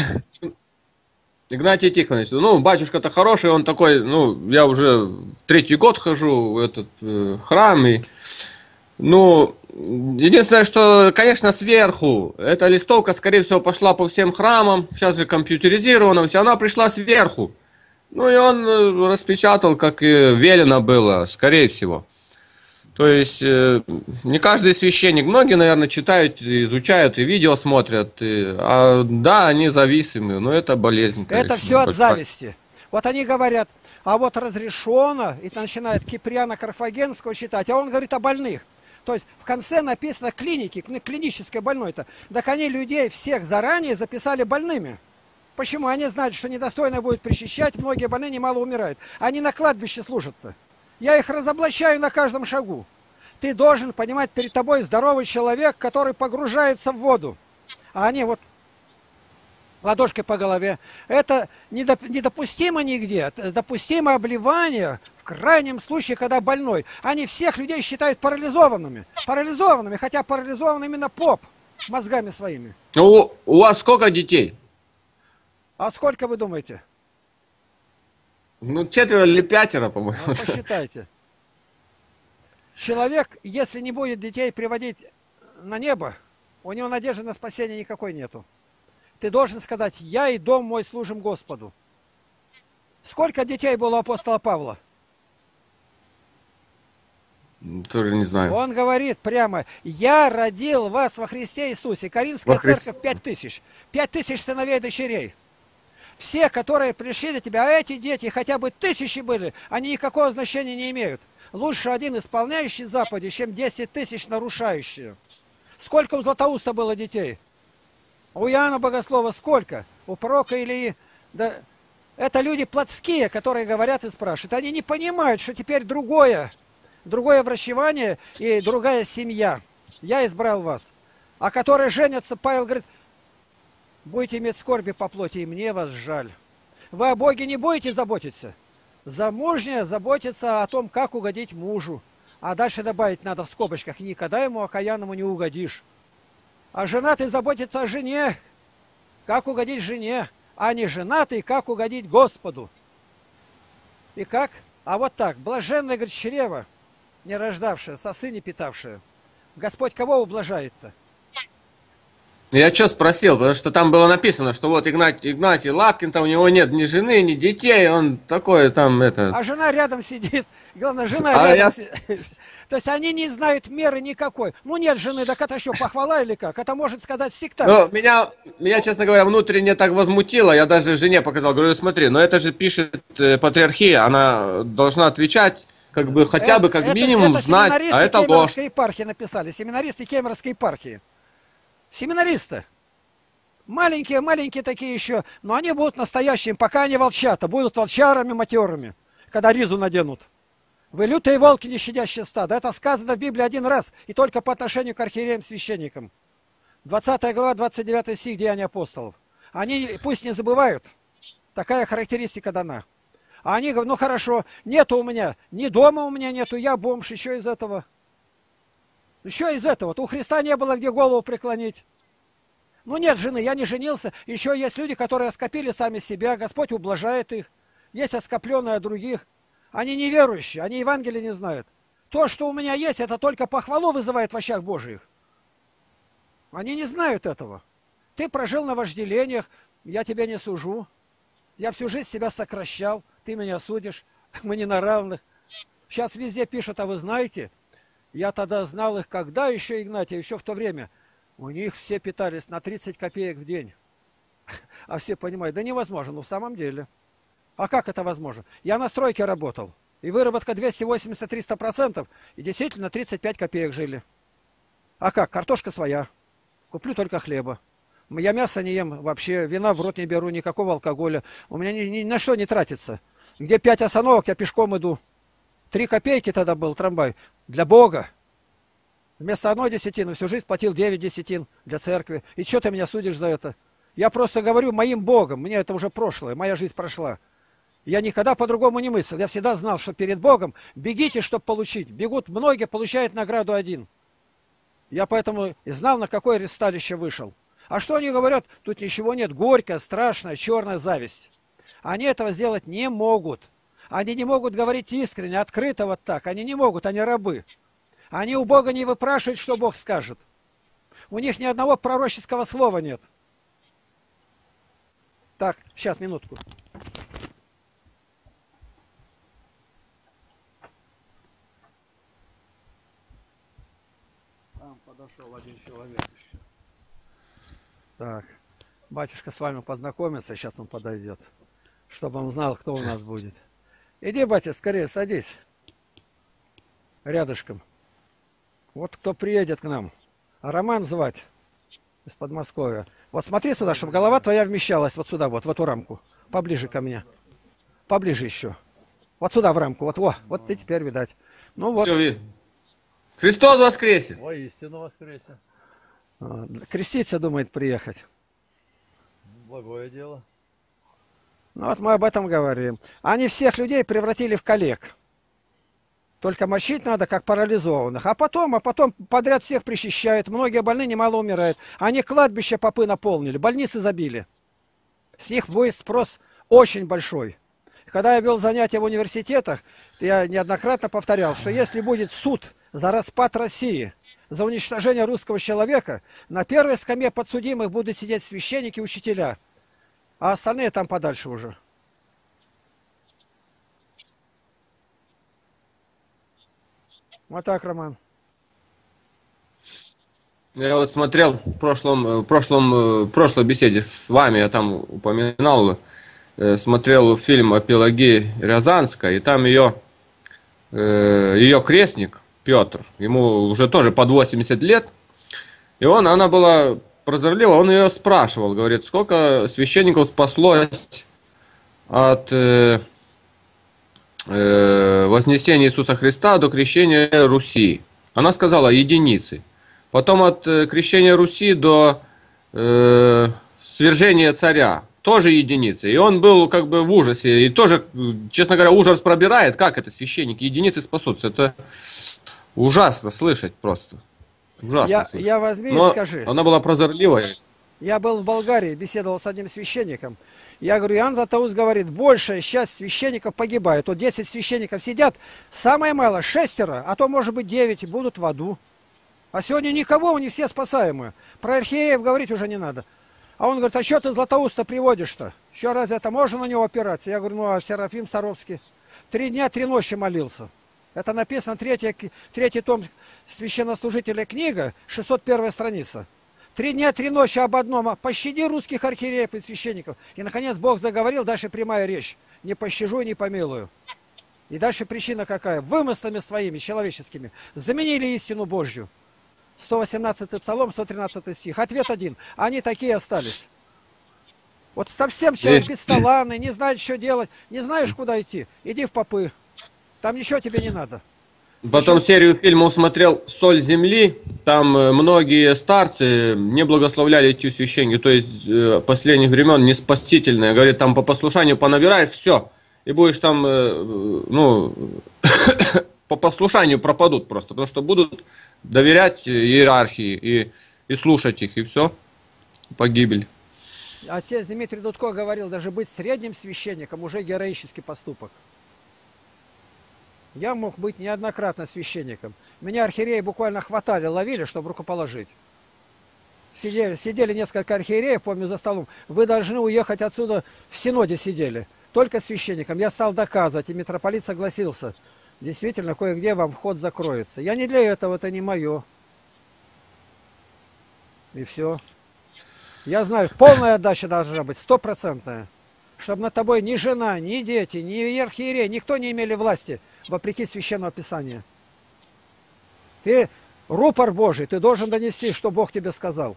Игнатий Тихонович, батюшка-то хороший, он такой, я уже 3-й год хожу в этот храм, и, единственное, что, конечно, сверху, эта листовка, скорее всего, пошла по всем храмам, сейчас же компьютеризировано, все, она пришла сверху, и он распечатал, как и велено было, скорее всего. То есть, не каждый священник, многие, наверное, читают, изучают и видео смотрят, да, они зависимы, но это болезнь, конечно. Это все от зависти. Вот они говорят, а вот разрешено, и начинает Киприана Карфагенского читать, а он говорит о больных. То есть, в конце написано клинической больной-то. Так они людей всех заранее записали больными. Почему? Они знают, что недостойно будет причащать, многие больные немало умирают. Они на кладбище служат-то. Я их разоблачаю на каждом шагу. Ты должен понимать, перед тобой здоровый человек, который погружается в воду. А они вот ладошкой по голове. Это недопустимо нигде. Допустимо обливание в крайнем случае, когда больной. Они всех людей считают парализованными. Парализованными, хотя парализован именно поп мозгами своими. У вас сколько детей? А сколько вы думаете? Ну, 4 или 5, по-моему. Ну, посчитайте. Человек, если не будет детей приводить на небо, у него надежды на спасение никакой нету. Ты должен сказать: я и дом мой служим Господу. Сколько детей было у апостола Павла? Тоже не знаю. Он говорит прямо: я родил вас во Христе Иисусе. Каринская церковь 5000. 5000 сыновей и дочерей. Все, которые пришли до тебя, а эти дети хотя бы 1000 были, они никакого значения не имеют. Лучше один исполняющий заповеди, чем 10 000 нарушающие. Сколько у Златоуста было детей? У Иоанна Богослова сколько? У пророка Илии? Да, это люди плотские, которые говорят и спрашивают. Они не понимают, что теперь другое врачевание и другая семья. Я избрал вас. А которые женятся, Павел говорит: будете иметь скорби по плоти, и мне вас жаль. Вы о Боге не будете заботиться. Замужняя заботится о том, как угодить мужу. А дальше добавить надо в скобочках: никогда ему окаянному не угодишь. А женатый заботится о жене, как угодить жене, а не женатый, как угодить Господу. И как? А вот так: блаженное, говорит, чрево, не рождавшее, сосы не питавшее. Господь кого ублажает-то? Я что спросил, потому что там было написано, что вот Игнатий Лапкин-то, у него нет ни жены, ни детей, он такой там это... А жена рядом сидит, главное, жена рядом сидит. То есть они не знают меры никакой. Ну нет жены, так это что, похвала или как? Это может сказать сектант. Ну, меня, честно говоря, внутренне так возмутило, я даже жене показал, говорю: смотри, но это же пишет патриархия, она должна отвечать, как бы хотя бы как минимум знать, а это ложь. Кемеровской епархии написали, семинаристы Кемеровской епархии. Семинаристы. Маленькие такие еще, но они будут настоящими, пока они волчата, будут волчарами матерыми, когда ризу наденут. Вы лютые волки, не щадящие стада. Это сказано в Библии один раз, и только по отношению к архиереям-священникам. 20 глава, 29 стих Деяний апостолов. Они пусть не забывают, такая характеристика дана. А они говорят: ну хорошо, нету у меня, ни дома у меня нету, я бомж, еще из этого. Еще из этого. У Христа не было где голову преклонить. Ну нет жены, я не женился. Еще есть люди, которые оскопили сами себя, Господь ублажает их. Есть оскопленные от других. Они неверующие, они Евангелия не знают. То, что у меня есть, это только похвалу вызывает в очах Божьих. Они не знают этого. Ты прожил на вожделениях, я тебя не сужу. Я всю жизнь себя сокращал, ты меня судишь, мы не на равных. Сейчас везде пишут: а вы знаете, я тогда знал их, когда еще, Игнатий, еще в то время. У них все питались на 30 копеек в день. А все понимают: да невозможно, ну в самом деле. А как это возможно? Я на стройке работал, и выработка 280-300%, и действительно 35 копеек жили. А как? Картошка своя. Куплю только хлеба. Я мясо не ем вообще, вина в рот не беру, никакого алкоголя. У меня ни на что не тратится. Где 5 остановок, я пешком иду. 3 копейки тогда был трамвай. Для Бога. Вместо 1 десятины всю жизнь платил 9 десятин для церкви. И что ты меня судишь за это? Я просто говорю моим Богом. Мне это уже прошлое, моя жизнь прошла. Я никогда по-другому не мыслил. Я всегда знал, что перед Богом бегите, чтобы получить. Бегут многие, получают награду один. Я поэтому и знал, на какое ресталище вышел. А что они говорят? Тут ничего нет. Горькая, страшная, черная зависть. Они этого сделать не могут. Они не могут говорить искренне, открыто вот так. Они не могут, они рабы. Они у Бога не выпрашивают, что Бог скажет. У них ни одного пророческого слова нет. Так, сейчас, минутку. Там подошел один человек еще. Так, батюшка с вами познакомится, сейчас он подойдет, чтобы он знал, кто у нас будет. Иди, батя, скорее садись. Рядышком. Вот кто приедет к нам. А Роман звать. из Подмосковья. Вот смотри сюда, чтобы голова твоя вмещалась вот сюда, вот в эту рамку. Поближе ко мне. Поближе еще. Вот сюда в рамку. Вот, вот ты теперь видать. Ну вот. Все, Христос воскресе! Воистину воскресе. Креститься думает приехать. Благое дело. Ну вот мы об этом говорим. Они всех людей превратили в коллег. Только мочить надо, как парализованных. А потом подряд всех причащают. Многие больные немало умирают. Они кладбище попы наполнили, больницы забили. С них будет спрос очень большой. Когда я вел занятия в университетах, я неоднократно повторял, что если будет суд за распад России, за уничтожение русского человека, на первой скамье подсудимых будут сидеть священники и учителя, а остальные там подальше уже. Вот так, Роман. Я вот смотрел в прошлой беседе с вами, я там упоминал, смотрел фильм о Пелагее Рязанской, и там ее крестник Петр, ему уже тоже под 80 лет, и она была прозорлива, он ее спрашивал, говорит, сколько священников спаслось от вознесения Иисуса Христа до крещения Руси. Она сказала единицы. Потом от крещения Руси до свержения царя тоже единицы. И он был как бы в ужасе. И тоже, честно говоря, ужас пробирает. Как это священники единицы спасутся? Это ужасно слышать просто. Ужасно слышать. Я возьми Но и скажи. она была прозорливая. Я был в Болгарии, беседовал с одним священником. Я говорю, Иоанн Златоуст говорит, большая часть священников погибает. Вот 10 священников сидят, самое мало 6, а то может быть 9, будут в аду. А сегодня никого, они все спасаемые. Про архиереев говорить уже не надо. А он говорит, а что ты Златоуста приводишь-то? Еще разве это можно на него опираться? Я говорю, ну а Серафим Саровский 3 дня, 3 ночи молился. Это написано, третий том священнослужителя книга, 601 страница. 3 дня, 3 ночи об одном. Пощади русских архиереев и священников. И, наконец, Бог заговорил, дальше прямая речь. Не пощажу, не помилую. И дальше причина какая? Вымыслами своими, человеческими. Заменили истину Божью. 118 Псалом, 113 стих. Ответ один. Они такие остались. Вот совсем человек бесталанный, не знает, что делать. Не знаешь, куда идти. Иди в попы. Там ничего тебе не надо. Потом серию фильмов смотрел «Соль земли». Там многие старцы не благословляли идти в священники. То есть последних времен не спасительные. Говорит, там по послушанию понабираешь, все. И будешь там, по послушанию пропадут просто. Потому что будут доверять иерархии и слушать их. И все. Погибель. Отец Дмитрий Дудко говорил, даже быть средним священником уже героический поступок. Я мог быть неоднократно священником. Меня архиереи буквально хватали, ловили, чтобы рукоположить. Сидели несколько архиереев, помню, за столом. Вы должны уехать отсюда, в Синоде сидели. Только священником. Я стал доказывать, и митрополит согласился. Действительно, кое-где вам вход закроется. Я не для этого, это не мое. И все. Я знаю, полная отдача должна быть, 100%. Чтобы над тобой ни жена, ни дети, ни архиерей, никто не имели власти, вопреки Священного Писания. Ты рупор Божий, ты должен донести, что Бог тебе сказал.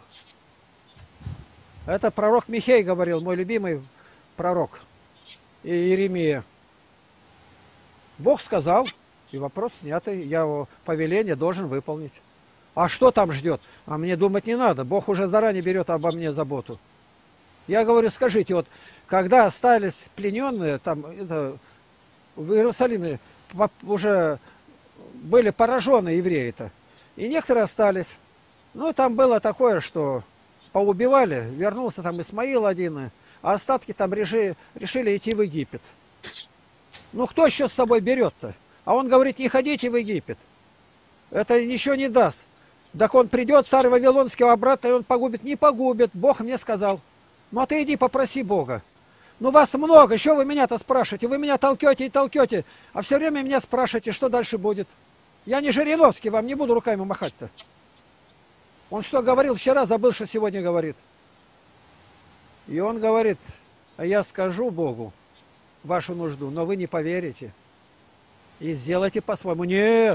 Это пророк Михей говорил, мой любимый пророк, и Иеремия. Бог сказал, и вопрос снятый, я его повеление должен выполнить. А что там ждет? А мне думать не надо, Бог уже заранее берет обо мне заботу. Я говорю, скажите, вот когда остались плененные, там в Иерусалиме уже были поражены евреи-то, и некоторые остались. Ну, там было такое, что поубивали, вернулся там Исмаил один, а остатки там решили идти в Египет. Ну, кто еще с собой берет-то? А он говорит, не ходите в Египет. Это ничего не даст. Так он придет, царь Вавилонский, обратно, и он погубит. Не погубит, Бог мне сказал. Ну, а ты иди попроси Бога. Ну, вас много, еще вы меня-то спрашиваете. Вы меня толкете и толкете, а все время меня спрашиваете, что дальше будет. Я не Жириновский, вам не буду руками махать-то. Он что говорил вчера, забыл, что сегодня говорит. И он говорит, а я скажу Богу вашу нужду, но вы не поверите. И сделайте по-своему. Нет,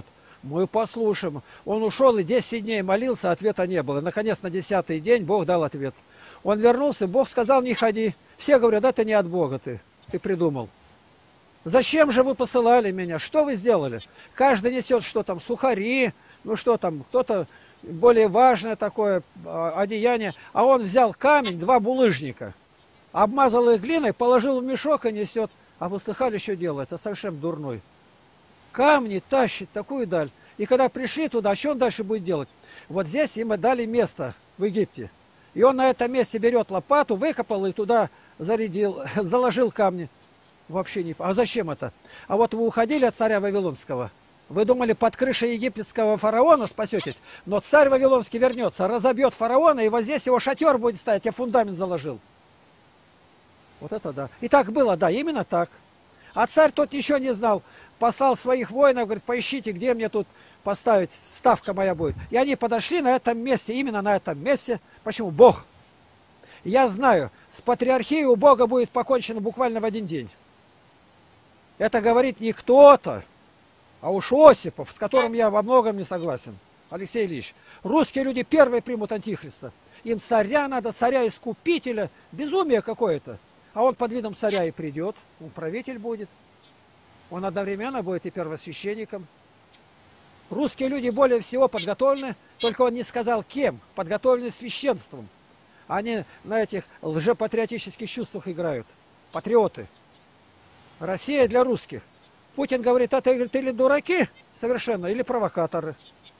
Мы послушаем. Он ушел и 10 дней молился, ответа не было. Наконец, на 10-й день Бог дал ответ. Он вернулся, Бог сказал, не ходи. Все говорят, это не от Бога ты придумал. Зачем же вы посылали меня? Что вы сделали? Каждый несет, что там, сухари, ну что там, кто-то более важное такое одеяние. А он взял камень, 2 булыжника, обмазал их глиной, положил в мешок и несет. А вы слыхали, что делает? Это совершенно дурной. Камни тащит такую даль. И когда пришли туда, что он дальше будет делать? Вот здесь им дали место в Египте. И он на этом месте берет лопату, выкопал и туда зарядил, заложил камни. Вообще не... А зачем это? А вот вы уходили от царя Вавилонского. Вы думали, под крышей египетского фараона спасетесь. Но царь Вавилонский вернется, разобьет фараона, и вот здесь его шатер будет стоять, я фундамент заложил. Вот это да. И так было, да, именно так. А царь тот ничего не знал. Послал своих воинов, говорит, поищите, где мне тут поставить, ставка моя будет. И они подошли на этом месте, именно на этом месте. Почему? Бог. Я знаю, с патриархией у Бога будет покончено буквально в 1 день. Это говорит не кто-то, а уж Осипов, с которым я во многом не согласен, Алексей Ильич. Русские люди первые примут антихриста. Им царя надо, царя-искупителя. Безумие какое-то. А он под видом царя и придет, он правитель будет. Он одновременно будет и первосвященником. Русские люди более всего подготовлены, только он не сказал кем, подготовлены священством. Они на этих лжепатриотических чувствах играют. Патриоты. Россия для русских. Путин говорит, это или дураки совершенно, или провокаторы.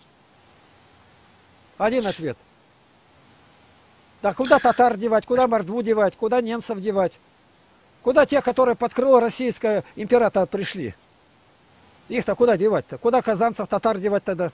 Один ответ. Да куда татар девать, куда мордву девать, куда немцев девать? Куда те, которые под крыло российского императора пришли? Их-то куда девать-то? Куда казанцев, татар девать тогда?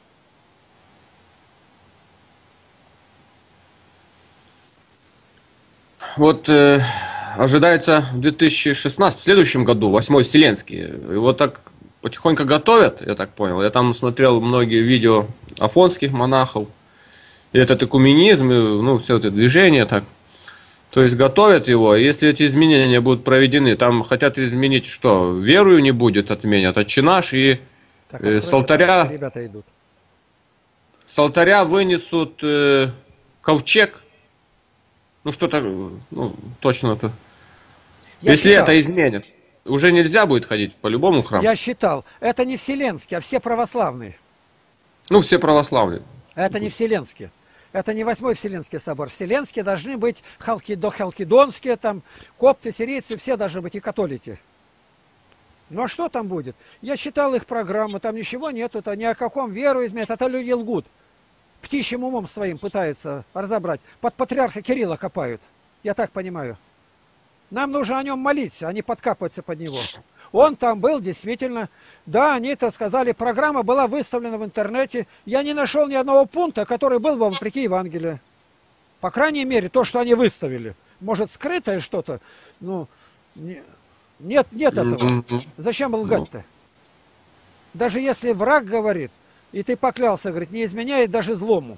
Вот ожидается в 2016, в следующем году, 8-й Вселенский. Его так потихоньку готовят, я так понял. Я там смотрел многие видео афонских монахов. И этот экуменизм, и, ну, все это движение так. То есть готовят его, и если эти изменения будут проведены, там хотят изменить что? Верую не будет, отменят, отче наш, и Так, с алтаря... Ребята идут. С алтаря вынесут ковчег. Ну что-то, ну, точно-то. Если считал, это изменят, уже нельзя будет ходить по любому храму. Я считал, это не вселенские, а все православные. Ну, все православные. Это не вселенские. Это не 8-й Вселенский собор. Вселенские должны быть халкидонские, там, копты, сирийцы, все должны быть и католики. Ну а что там будет? Я читал их программы, там ничего нету, это ни о каком веру изменят, это люди лгут. Птичьим умом своим пытаются разобрать. Под патриарха Кирилла копают. Я так понимаю. Нам нужно о нем молиться, а не подкапываться под него. Он там был, действительно. Да, они это сказали. Программа была выставлена в интернете. Я не нашел ни одного пункта, который был бы вопреки Евангелию. По крайней мере, то, что они выставили. Может, скрытое что-то? Ну, нет этого. Зачем лгать-то? Даже если враг говорит, и ты поклялся, говорит, не изменяет даже злому.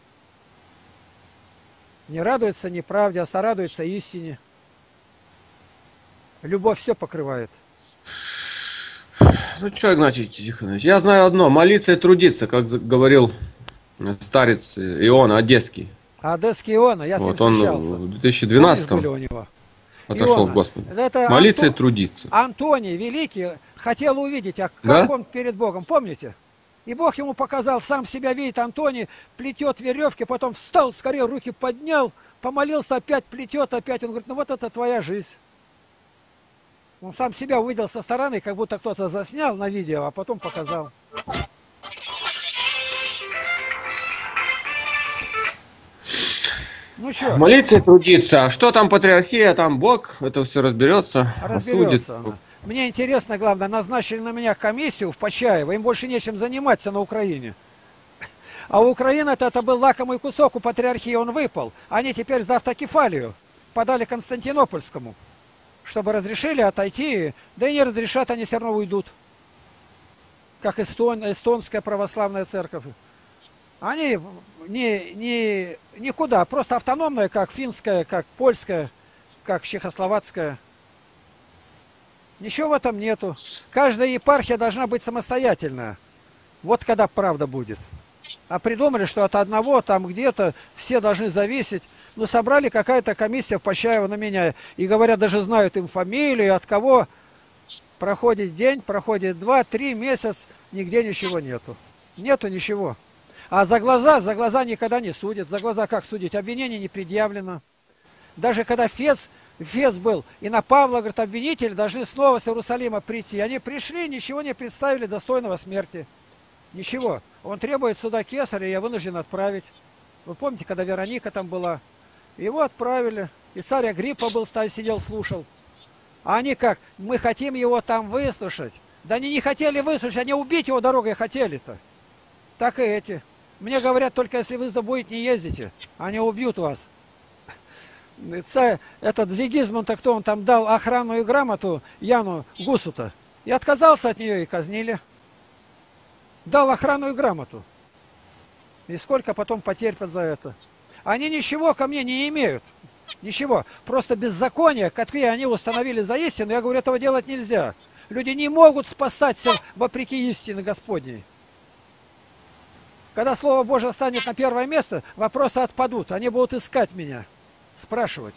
Не радуется неправде, а сорадуется истине. Любовь все покрывает. Ну что, Игнатий Тихонович, я знаю одно, молиться и трудиться, как говорил старец Иона Одесский. Одесский Иона, я вот с ним он встречался. в 2012-м были у него? отошел Иона. к Господу. Это Молиться и трудиться. Антоний Великий хотел увидеть, а как Да? он перед Богом, помните? И Бог ему показал, сам себя видит, Антоний плетет веревки, потом встал, скорее руки поднял, помолился, опять плетет, опять. Он говорит, ну вот это твоя жизнь. Он сам себя увидел со стороны, как будто кто-то заснял на видео, а потом показал. Ну что? Молиться и трудиться. А что там патриархия, там Бог, это все разберется, осудит. Разберется она. Мне интересно, главное, назначили на меня комиссию в Почаево, им больше нечем заниматься на Украине. А у Украины это был лакомый кусок, у патриархии он выпал. Они теперь за автокефалию подали Константинопольскому, чтобы разрешили отойти, да и не разрешат, они все равно уйдут. Как эстонская православная церковь. Они никуда, просто автономная, как финская, как польская, как чехословацкая. Ничего в этом нету. Каждая епархия должна быть самостоятельная. Вот когда правда будет. А придумали, что от одного там где-то все должны зависеть. Ну, собрали какая-то комиссия в Почаево на меня. И говорят, даже знают им фамилию, от кого. Проходит день, проходит 2-3 месяца, нигде ничего нету. Нету ничего. А за глаза никогда не судят. За глаза как судить? Обвинение не предъявлено. Даже когда Фес был, и на Павла, говорит, обвинители должны снова с Иерусалима прийти. Они пришли, ничего не представили достойного смерти. Ничего. Он требует суда Кесаря, и я вынужден отправить. Вы помните, когда Вероника там была? Его отправили. И царь Агриппа был, сидел, слушал. А они как? Мы хотим его там выслушать. Да они не хотели выслушать, они убить его дорогой хотели-то. Так и эти. Мне говорят, только если вы будете не ездите, они убьют вас. Этот Зигизмунд-то кто он там дал охранную грамоту Яну Гусу-то. И отказался от нее и казнили. Дал охранную грамоту. И сколько потом потерпят за это. Они ничего ко мне не имеют. Ничего. Просто беззаконие, какие они установили за истину, я говорю, этого делать нельзя. Люди не могут спасаться вопреки истине Господней. Когда Слово Божие станет на первое место, вопросы отпадут. Они будут искать меня, спрашивать.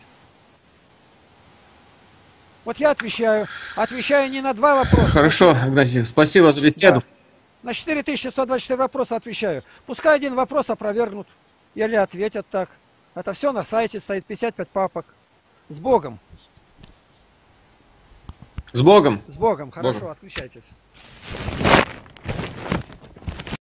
Вот я отвечаю. Отвечаю не на 2 вопроса. Хорошо, Игнатий, спасибо за беседу. Да. На 4124 вопроса отвечаю. Пускай один вопрос опровергнут. Или ответят так. Это все на сайте стоит, 55 папок. С Богом. С Богом. С Богом. Хорошо, Богом. отключайтесь.